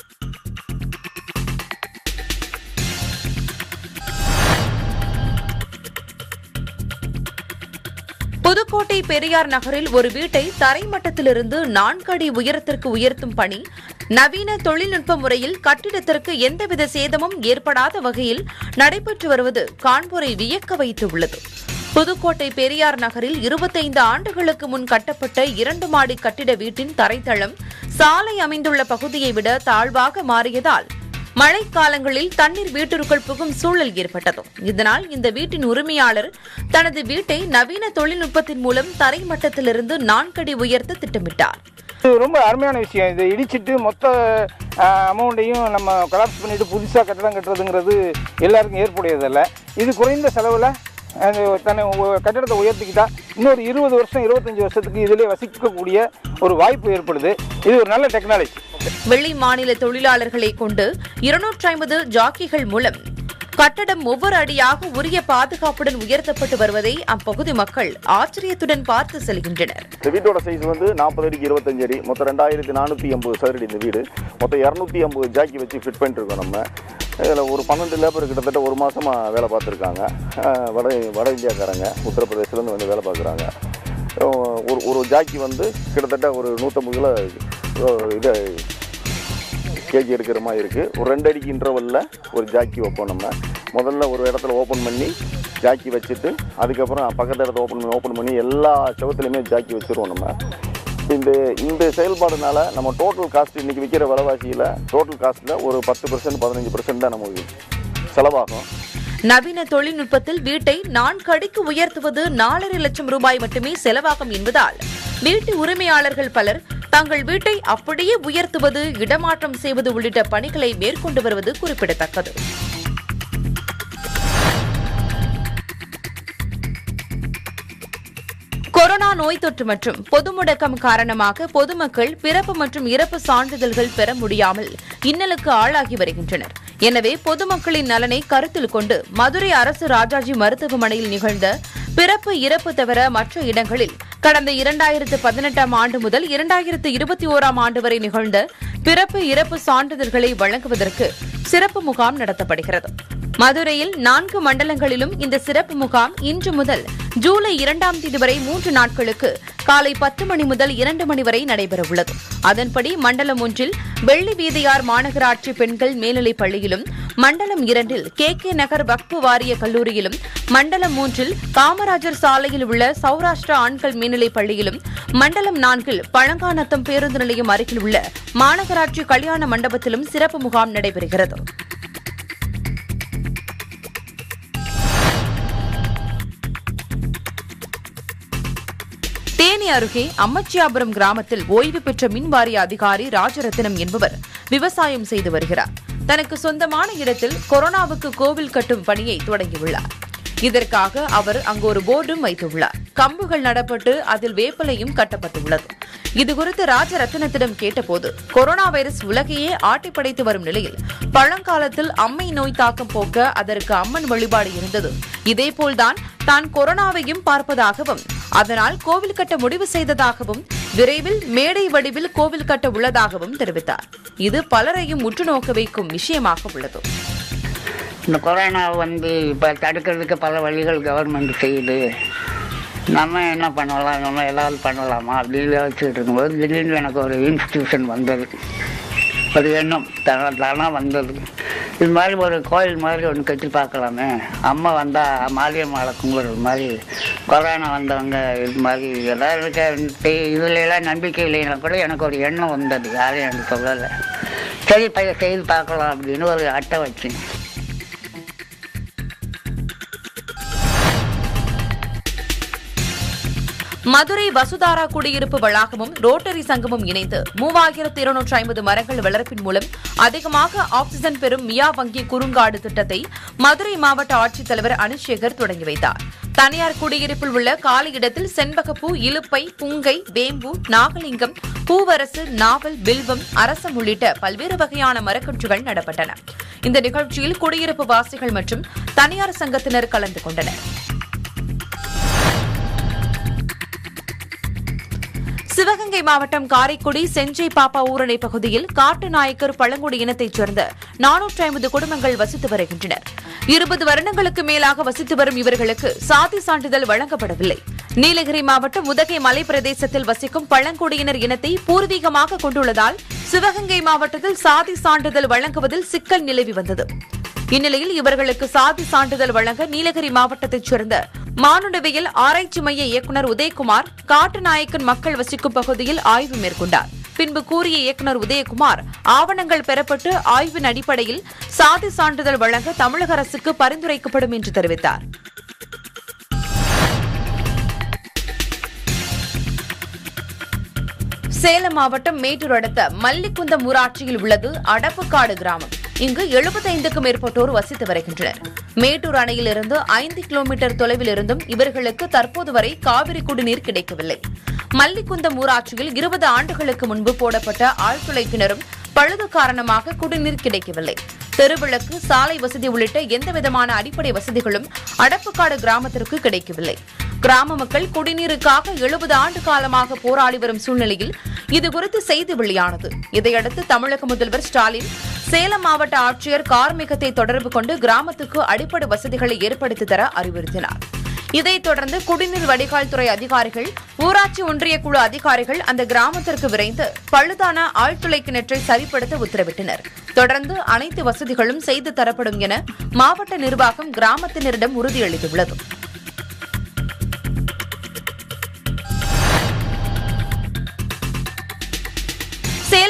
புதுக்கோட்டை பெரியார் நகரில் ஒரு வீட்டை தரைமட்டத்திலிருந்து 4 அடி உயரத்திற்கு உயர்த்தும் பணி நவீன தொழில்நுட்ப முறையில் கட்டிடத்திற்கு எந்தவித சேதமும் ஏற்படாத வகையில் நடைபெற்று வருவது காண்போரை வியக்க வைத்துள்ளது. புதுக்கோட்டை பெரியார் நகரில் 25 ஆண்டுகளுக்கு முன் கட்டப்பட்ட 2 மாடி கட்டிட வீட்டின் தரைத்தளம் சாலை அமைந்துள்ள பகுதியை விட தாழ்வாக மாறியதால் மழைக்காலங்களில் தண்ணீர் வீட்டிற்குள் புகும் சூழல் ஏற்பட்டது. இதனால் இந்த வீட்டின் உரிமையாளர் தனது வீட்டை நவீன தொழில்நுட்பத்தின் மூலம் தரைமட்டத்திலிருந்து 4 அடி உயர்த்த திட்டமிட்டார். இது ரொம்ப அருமையான விஷயம். இதை இடிச்சிட்டு மொத்த அமௌண்ட்டையும் நம்ம கொலாப்ஸ் பண்ணிட்டு புதுசாக கட்டடம் கட்டுறதுங்கிறது எல்லாருக்கும் ஏற்புடையதில்லை. இது குறைந்த செலவில் தன்னை கட்டடத்தை உயர்த்திக்கிட்டா இன்னொரு 20 வருஷம் 25 வருஷத்துக்கு இதிலே வசிக்கக்கூடிய ஒரு வாய்ப்பு ஏற்படுது. இது ஒரு நல்ல டெக்னாலஜி. வெளி மாநில தொழிலாளர்களை கொண்டு 250 ஜாக்கிகள் மூலம் கட்டடம் ஒவ்வொரு அடியாக உரிய பாதுகாப்புடன் உயர்த்தப்பட்டு வருவதை அப்பகுதி மக்கள் ஆச்சரியத்துடன் பார்த்து செல்கின்றனர். இந்த வீட்டோட சைஸ் வந்து 40 அடிக்கு 25 அடி, மொத்தம் 2480 சதுரடி. இந்த வீடு மொத்தம் 250 ஜாக்கி வச்சு ஃபிட் பண்ணிட்டு இருக்கோம். நம்ம இதில் ஒரு 12 லேபர் கிட்டத்தட்ட 1 மாதமாக வேலை பார்த்துருக்காங்க. வட இந்தியாக்காரங்க உத்தரப்பிரதேசிலேருந்து வந்து வேலை பார்க்குறாங்க. ஒரு ஜாக்கி வந்து கிட்டத்தட்ட ஒரு 150 கிலோ இது கேஜி எடுக்கிற மாதிரி இருக்குது. ஒரு 2 அடிக்கு இன்டர்வலில் ஒரு ஜாக்கி வைப்போம். நம்ம முதல்ல ஒரு இடத்துல ஓப்பன் பண்ணி ஜாக்கி வச்சுட்டு அதுக்கப்புறம் பக்கத்து இடத்த ஓப்பன் பண்ணி எல்லா செவத்துலையுமே ஜாக்கி வச்சுருவோம். நம்ம இந்த செயல்பாடுனால நம்ம டோட்டல் காஸ்ட் இன்னைக்கு விற்கிற விலைவாசியில் டோட்டல் காஸ்ட்டில் ஒரு 10% 15% தான் நமக்கு செலவாகும். நவீன தொழில்நுட்பத்தில் வீட்டை 4 அடிக்கு உயர்த்துவது 4.5 லட்சம் ரூபாய் மட்டுமே செலவாகும் என்பதால் வீட்டு உரிமையாளர்கள் பலர் தங்கள் வீட்டை அப்படியே உயர்த்துவது, இடமாற்றம் செய்வது உள்ளிட்ட பணிகளை மேற்கொண்டு வருவது குறிப்பிடத்தக்கது. கொரோனா நோய் தொற்று மற்றும் பொது முடக்கம் காரணமாக பொதுமக்கள் பிறப்பு மற்றும் இறப்பு சான்றிதழ்கள் பெற முடியாமல் இன்னலுக்கு ஆளாகி வருகின்றனர். எனவே பொதுமக்களின் நலனை கருத்தில் கொண்டு மதுரை அரசு ராஜாஜி மருத்துவமனையில் நிகழ்ந்த பிறப்பு இறப்பு தவிர மற்ற இடங்களில் கடந்த 2018ஆம் ஆண்டு முதல் 2021ஆம் ஆண்டு வரை நிகழ்ந்த பிறப்பு இறப்பு சான்றிதழ்களை வழங்குவதற்கு சிறப்பு முகாம் நடத்தப்படுகிறது. மதுரையில் 4 மண்டலங்களிலும் இந்த சிறப்பு முகாம் இன்று முதல் ஜூலை 2ஆம் தேதி வரை 3 நாட்களுக்கு காலை 10 மணி முதல் 2 மணி வரை நடைபெறவுள்ளது. அதன்படி மண்டலம் 1இல் வெள்ளி வீதியார் மாநகராட்சி பெண்கள் மேல்நிலைப் பள்ளியிலும், மண்டலம் 2இல் KK நகர் வக்பு வாரிய கல்லூரியிலும், மண்டலம் 3இல் காமராஜர் சாலையில் உள்ள சௌராஷ்டிரா ஆண்கள் மேல்நிலைப் பள்ளியிலும், மண்டலம் 4இல் பழங்காநத்தம் பேருந்து நிலையம் அருகில் உள்ள மாநகராட்சி கல்யாண மண்டபத்திலும் சிறப்பு முகாம் நடைபெறுகிறது. தேனி அருகே அம்மச்சியாபுரம் கிராமத்தில் ஓய்வு பெற்ற மின்வாரிய அதிகாரி ராஜரத்தினம் என்பவர் விவசாயம் செய்து வருகிறார். தனக்கு சொந்தமான இடத்தில் கொரோனாவுக்கு கோவில் கட்டும் பணியை தொடங்கியுள்ளார். இதற்காக அவர் அங்கு ஒரு போர்டும் வைத்துள்ளார். கம்புகள் நடப்பட்டு அதில் வேப்பலையும் கட்டப்பட்டுள்ளது. இதுகுறித்து ராஜரத்தினத்திடம் கேட்டபோது கொரோனா வைரஸ் உலகையே ஆட்டிப்படைத்து வரும் நிலையில் பழங்காலத்தில் அம்மை நோய் தாக்கம் போக்க அதற்கு அம்மன் வழிபாடு இருந்தது. இதேபோல்தான் தான் கொரோனாவையும் பார்ப்பதாகவும் அதனால் கோவில் கட்ட முடிவு செய்ததாகவும் விரைவில் மேடை வடிவில் கோவில் கட்ட உள்ளதாகவும் தெரிவித்தார். இது பலரையும் உற்று நோக்க வைக்கும் விஷயமாக உள்ளது. இந்த கொரோனா இப்போ தடுக்கிறதுக்கு பல வழிகள் கவர்மெண்ட் செய்யுது. நம்ம என்ன பண்ணலாம், நம்ம ஏதாவது பண்ணலாமா அப்படின்னு யோசிச்சுட்டு இருக்கும்போது திடீர்னு எனக்கு ஒரு இன்ஸ்டியூஷன் வந்தது. ஒரு எண்ணம் தானாக வந்தது. இது மாதிரி ஒரு கோயில் மாதிரி ஒன்று கட்டி பார்க்கலாமே, அம்மா வந்தால் மாரியம்மாளை கும்பிடுறது மாதிரி கொரோனா வந்தவங்க இது மாதிரி எல்லாரும் இதுலலாம் நம்பிக்கை இல்லைன்னா கூட எனக்கு ஒரு எண்ணம் வந்தது. யாரையும் எனக்கு சொல்லலை. சரி செய்து பார்க்கலாம் அப்படின்னு ஒரு அட்டை வச்சேன். மதுரை வசுதாரா குடியிருப்பு வளாகமும் ரோட்டரி சங்கமும் இணைந்து 3250 மரங்கள் வளர்ப்பின் மூலம் அதிகமாக ஆக்சிஜன் பெறும் மியா வங்கி குறுங்காடு திட்டத்தை மதுரை மாவட்ட ஆட்சித்தலைவர் அனுசேகர் தொடங்கி வைத்தார். தனியார் குடியிருப்பில் உள்ள காலி இடத்தில் செண்பகப்பூ, இலுப்பை, புங்கை, வேம்பு, நாகலிங்கம், பூவரசு, நாவல், பில்வம், அரசம் உள்ளிட்ட பல்வேறு வகையான மரக்கன்றுகள் நடப்பட்டன. இந்த நிகழ்ச்சியில் குடியிருப்பு வாசிகள் மற்றும் தனியார் சங்கத்தினர் கலந்து கொண்டனர். சிவகங்கை மாவட்டம் காரைக்குடி செஞ்சை பாப்பா ஊரணை பகுதியில் காட்டுநாயக்கர் பழங்குடி இனத்தைச் சேர்ந்த 450 குடும்பங்கள் வசித்து வருகின்றனர். 20 வருடங்களுக்கு மேலாக வசித்து வரும் இவர்களுக்கு சாதி சான்றிதழ் வழங்கப்படவில்லை. நீலகிரி மாவட்டம் உதகை மலை பிரதேசத்தில் வசிக்கும் பழங்குடியினர் இனத்தை பூர்வீகமாக கொண்டுள்ளதால் சிவகங்கை மாவட்டத்தில் சாதி சான்றிதழ் வழங்குவதில் சிக்கல் நிலவி வந்தது. இந்நிலையில் இவர்களுக்கு சாதி சான்றிதழ் வழங்க நீலகிரி மாவட்டத்தைச் சேர்ந்த மானுடவியல் ஆராய்ச்சி மைய இயக்குநர் உதயகுமார் காட்டுநாயக்கன் மக்கள் வசிக்கும் பகுதியில் ஆய்வு மேற்கொண்டார். பின்பு கூறிய இயக்குநர் உதயகுமார் ஆவணங்கள் பெறப்பட்டு ஆய்வின் அடிப்படையில் சாதி சான்றிதழ் வழங்க தமிழக அரசுக்கு பரிந்துரைக்கப்படும் என்று தெரிவித்தார். சேலம் மாவட்டம் மேட்டூர் அடுத்த மல்லிக்குந்தம் ஊராட்சியில் உள்ளது அடப்புக்காடு கிராமம். இங்கு 75க்கும் மேற்பட்டோர் வசித்து வருகின்றனர். மேட்டூர் அணையிலிருந்து 5 கிலோமீட்டர் தொலைவில் இருந்தும் இவர்களுக்கு தற்போது வரை காவிரி குடிநீர் கிடைக்கவில்லை. மல்லிக்குந்தம் ஊராட்சியில் 20 ஆண்டுகளுக்கு முன்பு போடப்பட்ட ஆழ்துளை கிணறும் பழுது காரணமாக குடிநீர் கிடைக்கவில்லை. தெருவிளக்கு, சாலை வசதி உள்ளிட்ட எந்தவிதமான அடிப்படை வசதிகளும் அடப்புக்காடு கிராமத்திற்கு கிடைக்கவில்லை. கிராம மக்கள் குடிநீருக்காக 70 ஆண்டு காலமாக போராடி வரும் சூழ்நிலையில் இதுகுறித்து செய்தி வெளியானது. இதையடுத்து தமிழக முதல்வர் ஸ்டாலின் சேலம் மாவட்ட ஆட்சியர் கார்மிகத்தை தொடர்பு கொண்டு கிராமத்துக்கு அடிப்படை வசதிகளை ஏற்படுத்தி தர அறிவுறுத்தினார். இதைத் தொடர்ந்து குடிநீர் வடிகால் துறை அதிகாரிகள், ஊராட்சி ஒன்றிய குழு அதிகாரிகள் அந்த கிராமத்திற்கு விரைந்து பழுதான ஆழ்துளை கிணற்றை சரிப்படுத்த உத்தரவிட்டனர். தொடர்ந்து அனைத்து வசதிகளும் செய்து தரப்படும் என மாவட்ட நிர்வாகம் கிராமத்தினரிடம் உறுதியளித்துள்ளது.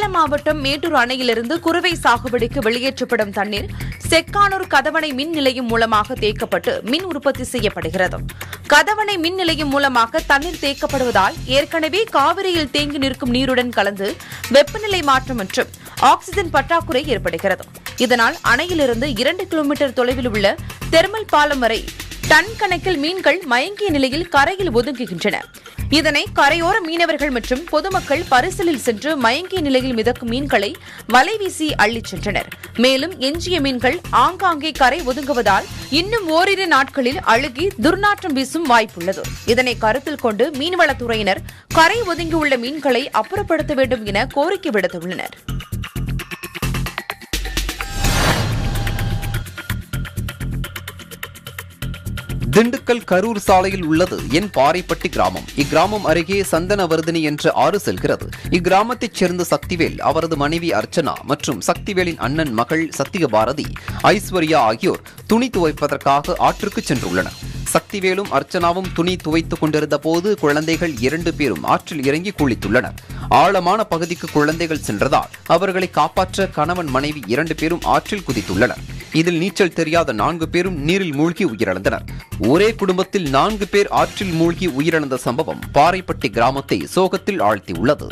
சேலம் மாவட்டம் மேட்டூர் அணையிலிருந்து குறுவை சாகுபடிக்கு வெளியேற்றப்படும் தண்ணீர் செக்கானூர் கதவணை மின் நிலையம் மூலமாக தேக்கப்பட்டு மின் உற்பத்தி செய்யப்படுகிறது. கதவணை மின் நிலையம் மூலமாக தண்ணீர் தேக்கப்படுவதால் ஏற்கனவே காவிரியில் தேங்கி நிற்கும் நீருடன் கலந்து வெப்பநிலை மாற்றம் மற்றும் ஆக்ஸிஜன் பற்றாக்குறை ஏற்படுகிறது. இதனால் அணையிலிருந்து 2 கிலோமீட்டர் தொலைவில் உள்ள தெர்மல் பாலம் வரை டன் கணக்கில் மீன்கள் மயங்கிய நிலையில் கரையில் ஒதுங்குகின்றன. இதனை கரையோர மீனவர்கள் மற்றும் பொதுமக்கள் பரிசலில் சென்று மயங்கிய நிலையில் மிதக்கும் மீன்களை வலைவீசி அள்ளிச் சென்றனர். மேலும் எஞ்சிய மீன்கள் ஆங்காங்கே கரை ஒதுங்குவதால் இன்னும் ஓரிரு நாட்களில் அழுகி துர்நாற்றம் வீசும் வாய்ப்புள்ளது. இதனை கருத்தில் கொண்டு மீன்வளத்துறையினர் கரை ஒதுங்கியுள்ள மீன்களை அப்புறப்படுத்த வேண்டும் என கோரிக்கை விடுத்துள்ளனர். திண்டுக்கல் கரூர் சாலையில் உள்ளது என் பாறைப்பட்டி கிராமம். இக்கிராமம் அருகே சந்தனவர்தினி என்ற ஆறு செல்கிறது. இக்கிராமத்தைச் சேர்ந்த சக்திவேல், அவரது மனைவி அர்ச்சனா மற்றும் சக்திவேலின் அண்ணன் மகள் சத்தியபாரதி, ஐஸ்வர்யா ஆகியோர் துணி துவைப்பதற்காக ஆற்றுக்கு சென்றுள்ளனர். சக்திவேலும் அர்ச்சனாவும் துணி துவைத்துக் கொண்டிருந்த போது குழந்தைகள் 2 பேரும் ஆற்றில் இறங்கி குளித்துள்ளனர். ஆழமான பகுதிக்கு குழந்தைகள் சென்றதால் அவர்களை காப்பாற்ற கணவன் மனைவி 2 பேரும் ஆற்றில் குதித்துள்ளனர். இதில் நீச்சல் தெரியாத 4 பேரும் நீரில் மூழ்கி உயிரிழந்தனர். ஒரே குடும்பத்தில் 4 பேர் ஆற்றில் மூழ்கி உயிரிழந்த சம்பவம் பாறைப்பட்டி கிராமத்தை சோகத்தில் ஆழ்த்தியுள்ளது.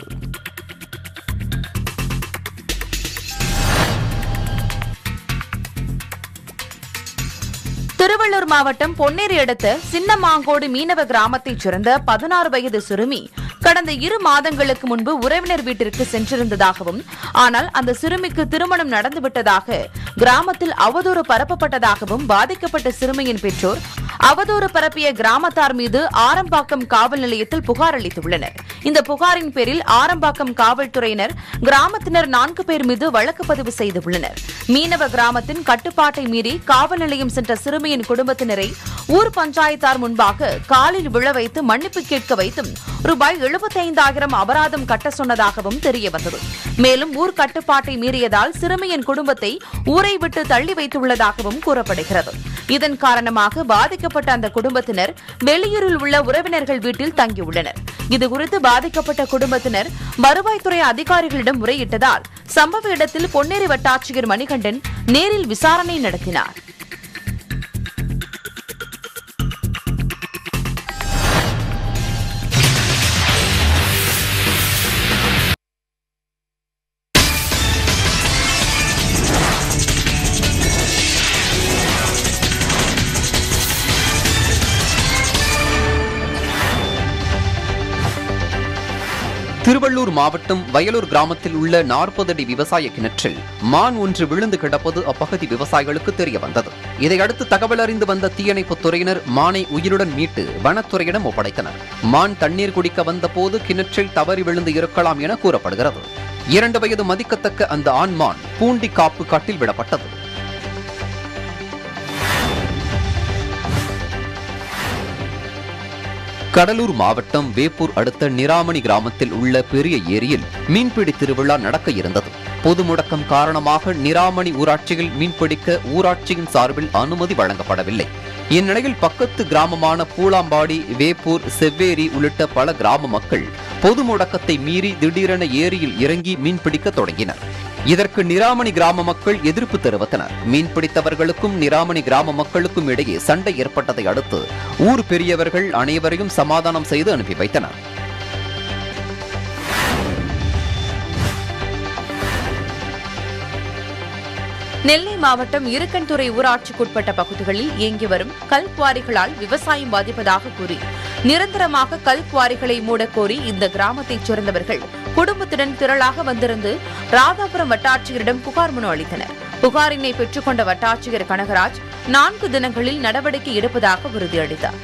திருவள்ளூர் மாவட்டம் பொன்னேரி அடுத்த சின்னமாங்கோடு மீனவ கிராமத்தைச் சேர்ந்த 16 வயது சிறுமி கடந்த 2 மாதங்களுக்கு முன்பு உறவினர் வீட்டிற்கு சென்றிருந்ததாகவும், ஆனால் அந்த சிறுமிக்கு திருமணம் நடந்துவிட்டதாக கிராமத்தில் அவதூறு பரப்பப்பட்டதாகவும் பாதிக்கப்பட்ட சிறுமியின் பெற்றோர் அவதூறு பரப்பிய கிராமத்தார் மீது ஆரம்பாக்கம் காவல் நிலையத்தில் புகார் அளித்துள்ளனர். இந்த புகாரின் பேரில் ஆரம்பாக்கம் காவல்துறையினர் கிராமத்தினர் 4 பேர் மீது வழக்கு பதிவு செய்துள்ளனர். மீனவ கிராமத்தின் கட்டுப்பாட்டை மீறி காவல் நிலையம் சென்ற சிறுமியின் குடும்பத்தினரை ஊர் பஞ்சாயத்தார் முன்பாக காலில் விழ வைத்து மன்னிப்பு கேட்க வைத்தும் ரூபாய் 75,000 அபராதம் கட்ட சொன்னதாகவும் தெரியவந்தது. மேலும் ஊர் கட்டுப்பாட்டை மீறியதால் சிறுமியின் குடும்பத்தை ஊரை விட்டு தள்ளி வைத்துள்ளதாகவும் கூறப்படுகிறது. இதன் காரணமாக பாதிக்கப்பட்ட அந்த குடும்பத்தினர் வெளியூரில் உள்ள உறவினர்கள் வீட்டில் தங்கியுள்ளனர். இதுகுறித்து பாதிக்கப்பட்ட குடும்பத்தினர் வருவாய்த்துறை அதிகாரிகளிடம் முறையிட்டதால் சம்பவ இடத்தில் பொன்னேரி வட்டாட்சியர் மணிகண்டன் நேரில் விசாரணை நடத்தினார். திருவள்ளூர் மாவட்டம் வயலூர் கிராமத்தில் உள்ள 40 அடி விவசாய கிணற்றில் மான் ஒன்று விழுந்து கிடப்பது அப்பகுதி விவசாயிகளுக்கு தெரியவந்தது. இதையடுத்து தகவல் அறிந்து வந்த தீயணைப்புத் துறையினர் மானை உயிருடன் மீட்டு வனத்துறையிடம் ஒப்படைத்தனர். மான் தண்ணீர் குடிக்க வந்த போது கிணற்றில் தவறி விழுந்து இருக்கலாம் என கூறப்படுகிறது. 2 வயது மதிக்கத்தக்க அந்த ஆண் மான் பூண்டி காப்பு காட்டில் விடப்பட்டது. கடலூர் மாவட்டம் வேப்பூர் அடுத்த நிராமணி கிராமத்தில் உள்ள பெரிய ஏரியில் மீன்பிடி திருவிழா நடக்க இருந்தது. பொது முடக்கம் காரணமாக நிராமணி ஊராட்சியில் மீன்பிடிக்க ஊராட்சியின் சார்பில் அனுமதி வழங்கப்படவில்லை. இந்நிலையில் பக்கத்து கிராமமான பூலாம்பாடி, வேப்பூர், செவ்வேரி உள்ளிட்ட பல கிராம மக்கள் பொது முடக்கத்தை மீறி திடீரென ஏரியில் இறங்கி மீன்பிடிக்க தொடங்கினர். இதற்கு நிராமணி கிராம மக்கள் எதிர்ப்பு தெரிவித்தனர். மீன்பிடித்தவர்களுக்கும் நிராமணி கிராம மக்களுக்கும் இடையே சண்டை ஏற்பட்டதை அடுத்து ஊர் பெரியவர்கள் அனைவரையும் சமாதானம் செய்து அனுப்பி வைத்தனர். நெல்லை மாவட்டம் இருக்கன்துறை ஊராட்சிக்குட்பட்ட பகுதிகளில் இயங்கி வரும் கல்குவாரிகளால் விவசாயம் பாதிப்பதாக கூறி நிரந்தரமாக கல்குவாரிகளை மூடக்கோரி இந்த கிராமத்தைச் சேர்ந்தவர்கள் குடும்பத்துடன் திரளாக வந்திருந்து ராதாபுரம் வட்டாட்சியரிடம் புகார் மனு அளித்தனர். புகாரினை பெற்றுக்கொண்ட வட்டாட்சியர் கனகராஜ் 4 தினங்களில் நடவடிக்கை எடுப்பதாக உறுதியளித்தார்.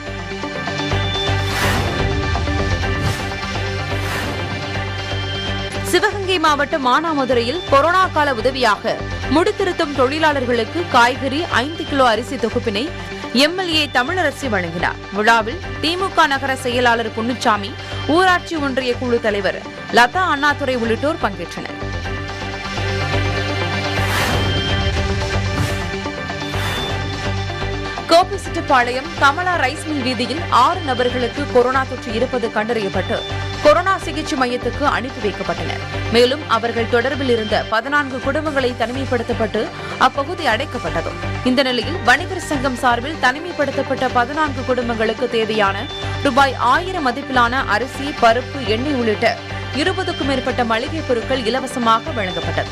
சிவகங்கை மாவட்டம் மானாமதுரையில் கொரோனா கால உதவியாக முடித்திருத்தும் தொழிலாளர்களுக்கு காய்கறி 5 கிலோ அரிசி தொகுப்பினை எம்எல்ஏ தமிழரசி வழங்கினார். விழாவில் திமுக நகர செயலாளர் பொன்னுச்சாமி, ஊராட்சி ஒன்றிய குழு தலைவர் லதா அண்ணாதுரை உள்ளிட்டோர் பங்கேற்றனர். கோபிச்செட்டிப்பாளையம் கமலா ரைஸ் மில் வீதியில் 6 நபர்களுக்கு கொரோனா தொற்று இருப்பது கண்டறியப்பட்டு கொரோனா சிகிச்சை மையத்துக்கு அனுப்பி வைக்கப்பட்டனர். மேலும் அவர்கள் தொடர்பில் இருந்த 14 குடும்பங்களை தனிமைப்படுத்தப்பட்டு அப்பகுதி அடைக்கப்பட்டது. இந்த நிலையில் வணிகர் சங்கம் சார்பில் தனிமைப்படுத்தப்பட்ட 14 குடும்பங்களுக்கு தேவையான ரூபாய் 1000 மதிப்பிலான அரிசி, பருப்பு, எண்ணெய் உள்ளிட்ட 20க்கும் மேற்பட்ட மளிகைப் பொருட்கள் இலவசமாக வழங்கப்பட்டது.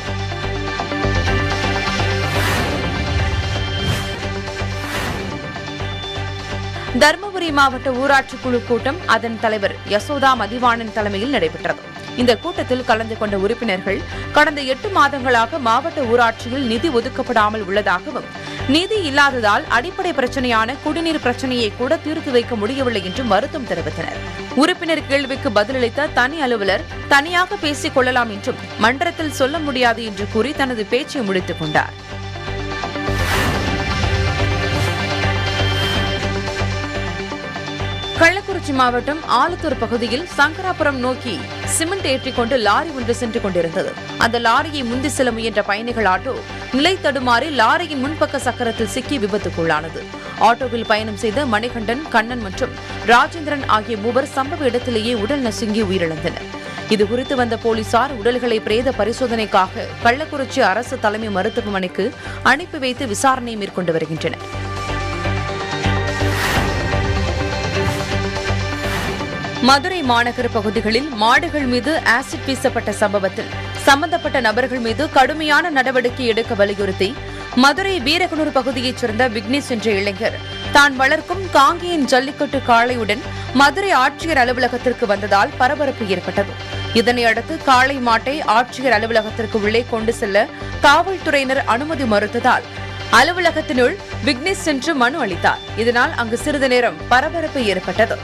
தருமபுரி மாவட்ட ஊராட்சி குழு கூட்டம் அதன் தலைவர் யசோதா மதிவாணன் தலைமையில் நடைபெற்றது. இந்த கூட்டத்தில் கலந்து கொண்ட உறுப்பினர்கள் கடந்த 8 மாதங்களாக மாவட்ட ஊராட்சியில் நிதி ஒதுக்கப்படாமல் உள்ளதாகவும், நிதி இல்லாததால் அடிப்படை பிரச்சனையான குடிநீர் பிரச்சனையை கூட தீர்த்து வைக்க முடியவில்லை என்று வருத்தம் தெரிவித்தனர். உறுப்பினர் கேள்விக்கு பதிலளித்த தனி அலுவலர் தனியாக பேசிக் கொள்ளலாம் என்றும் மன்றத்தில் சொல்ல முடியாது என்று கூறி தனது பேச்சை முடித்துக் கொண்டார். கள்ளக்குறிச்சி மாவட்டம் ஆலத்தூர் பகுதியில் சங்கராபுரம் நோக்கி சிமெண்ட் ஏற்றிக்கொண்டு லாரி ஒன்று சென்று கொண்டிருந்தது. அந்த லாரியை முந்தி செல்ல முயன்ற பயணிகள் ஆட்டோ நிலை தடுமாறி லாரியின் முன்பக்க சக்கரத்தில் சிக்கி விபத்துக்குள்ளானது. ஆட்டோவில் பயணம் செய்த மணிகண்டன், கண்ணன் மற்றும் ராஜேந்திரன் ஆகிய 3 சம்பவ இடத்திலேயே உடல் நசுங்கி உயிரிழந்தனர். இதுகுறித்து வந்த போலீசார் உடல்களை பிரேத பரிசோதனைக்காக கள்ளக்குறிச்சி அரசு தலைமை மருத்துவமனைக்கு அனுப்பி வைத்து விசாரணை மேற்கொண்டு வருகின்றனர். மதுரை மாநகர பகுதிகளில் மாடுகள் மீது ஆசிட் வீசப்பட்ட சம்பவத்தில் சம்பந்தப்பட்ட நபர்கள் மீது கடுமையான நடவடிக்கை எடுக்க வலியுறுத்தி மதுரை வீரகனூர் பகுதியைச் சேர்ந்த விக்னேஷ் என்ற இளைஞர் தான் வளர்க்கும் காங்கேயன் ஜல்லிக்கட்டு காளையுடன் மதுரை ஆட்சியர் அலுவலகத்திற்கு வந்ததால் பரபரப்பு ஏற்பட்டது. இதனையடுத்து காளை மாட்டை ஆட்சியர் அலுவலகத்திற்கு உள்ளே கொண்டு செல்ல காவல்துறையினர் அனுமதி மறுத்ததால் அலுவலகத்தினுள் விக்னேஷ் சென்று மனு அளித்தார். இதனால் அங்கு சிறிது நேரம் பரபரப்பு ஏற்பட்டது.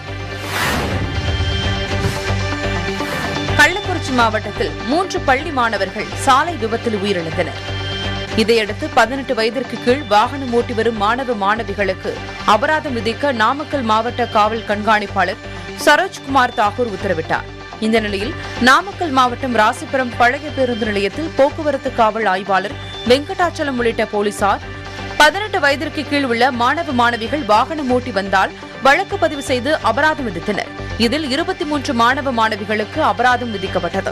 கள்ளக்குறிச்சி மாவட்டத்தில் 3 பள்ளி மாணவர்கள் சாலை விபத்தில் உயிரிழந்தனர். இதையடுத்து 18 வயதிற்கு கீழ் வாகனம் ஓட்டி வரும் மாணவ மாணவிகளுக்கு அபராதம் விதிக்க நாமக்கல் மாவட்ட காவல் கண்காணிப்பாளர் சரோஜ்குமார் தாக்கூர் உத்தரவிட்டார். இந்த நிலையில் நாமக்கல் மாவட்டம் ராசிபுரம் பழைய பேருந்து நிலையத்தில் போக்குவரத்து காவல் ஆய்வாளர் வெங்கடாச்சலம் உள்ளிட்ட போலீசார் 18 வயதிற்கு கீழ் உள்ள மாணவ மாணவிகள் வாகனம் ஓட்டி வந்தால் வழக்கு பதிவு செய்து அபராதம் விதித்தனர். இதில் 23 மாணவ மாணவிகளுக்கு அபராதம் விதிக்கப்பட்டது.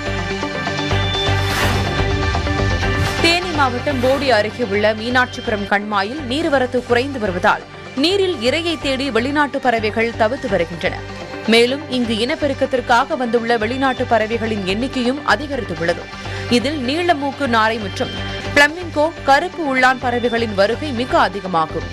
தேனி மாவட்டம் போடி அருகே உள்ள மீனாட்சிபுரம் கண்மாயில் நீர்வரத்து குறைந்து வருவதால் நீரில் இரையை தேடி வெளிநாட்டு பறவைகள் தவித்து வருகின்றன. மேலும் இங்கு இனப்பெருக்கத்திற்காக வந்துள்ள வெளிநாட்டு பறவைகளின் எண்ணிக்கையும் அதிகரித்துள்ளது. இதில் நீளமூக்கு நாரை மற்றும் பிளமிங்கோ, கருப்பு உள்ளான் பறவைகளின் வருகை மிக அதிகமாகும்.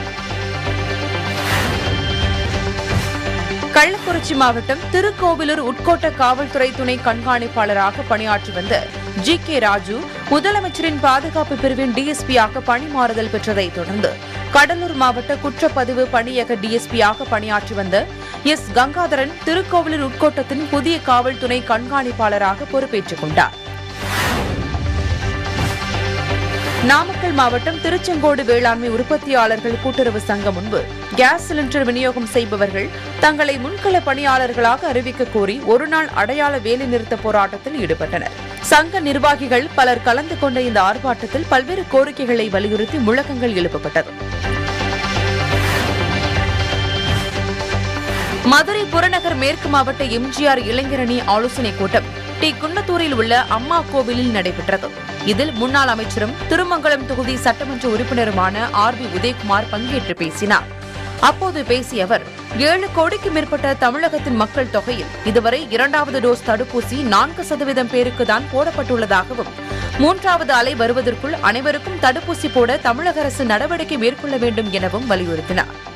கள்ளக்குறிச்சி மாவட்டம் திருக்கோவிலூர் உட்கோட்ட காவல்துறை துணை கண்காணிப்பாளராக பணியாற்றி வந்த ஜி.கே. ராஜு முதலமைச்சரின் பாதுகாப்பு பிரிவின் டிஎஸ்பியாக பணிமாறுதல் பெற்றதை தொடர்ந்து கடலூர் மாவட்ட குற்றப்பதிவு பணியக டிஎஸ்பியாக பணியாற்றி வந்த எஸ். கங்காதரன் திருக்கோவிலூர் உட்கோட்டத்தின் புதிய காவல் துணை கண்காணிப்பாளராக பொறுப்பேற்றுக் கொண்டார். நாமக்கல் மாவட்டம் திருச்செங்கோடு வேளாண்மை உற்பத்தியாளர்கள் கூட்டுறவு சங்கம் முன்பு கேஸ் சிலிண்டர் விநியோகம் செய்பவர்கள் தங்களை முன்கள பணியாளர்களாக அறிவிக்க கோரி ஒருநாள் அடையாள வேலைநிறுத்த போராட்டத்தில் ஈடுபட்டனர். சங்க நிர்வாகிகள் பலர் கலந்து கொண்ட இந்த ஆர்ப்பாட்டத்தில் பல்வேறு கோரிக்கைகளை வலியுறுத்தி முழக்கங்கள் எழுப்பப்பட்டது. மதுரை புறநகர் மேற்கு மாவட்ட எம்ஜிஆர் இளைஞரணி ஆலோசனைக் கூட்டம் டி. குன்னத்தூரில் உள்ள அம்மா கோவிலில் நடைபெற்றது. இதில் முன்னாள் அமைச்சரும் திருமங்கலம் தொகுதி சட்டமன்ற உறுப்பினருமான ஆர்.பி. உதயகுமார் பங்கேற்று பேசினார். அப்போது பேசிய அவர் 7 கோடிக்கு மேற்பட்ட தமிழகத்தின் மக்கள் தொகையில் இதுவரை 2வது டோஸ் தடுப்பூசி 4% பேருக்கு தான் போடப்பட்டுள்ளதாகவும் 3வது அலை வருவதற்குள் அனைவருக்கும் தடுப்பூசி போட தமிழக அரசு நடவடிக்கை மேற்கொள்ள வேண்டும் எனவும் வலியுறுத்தினார்.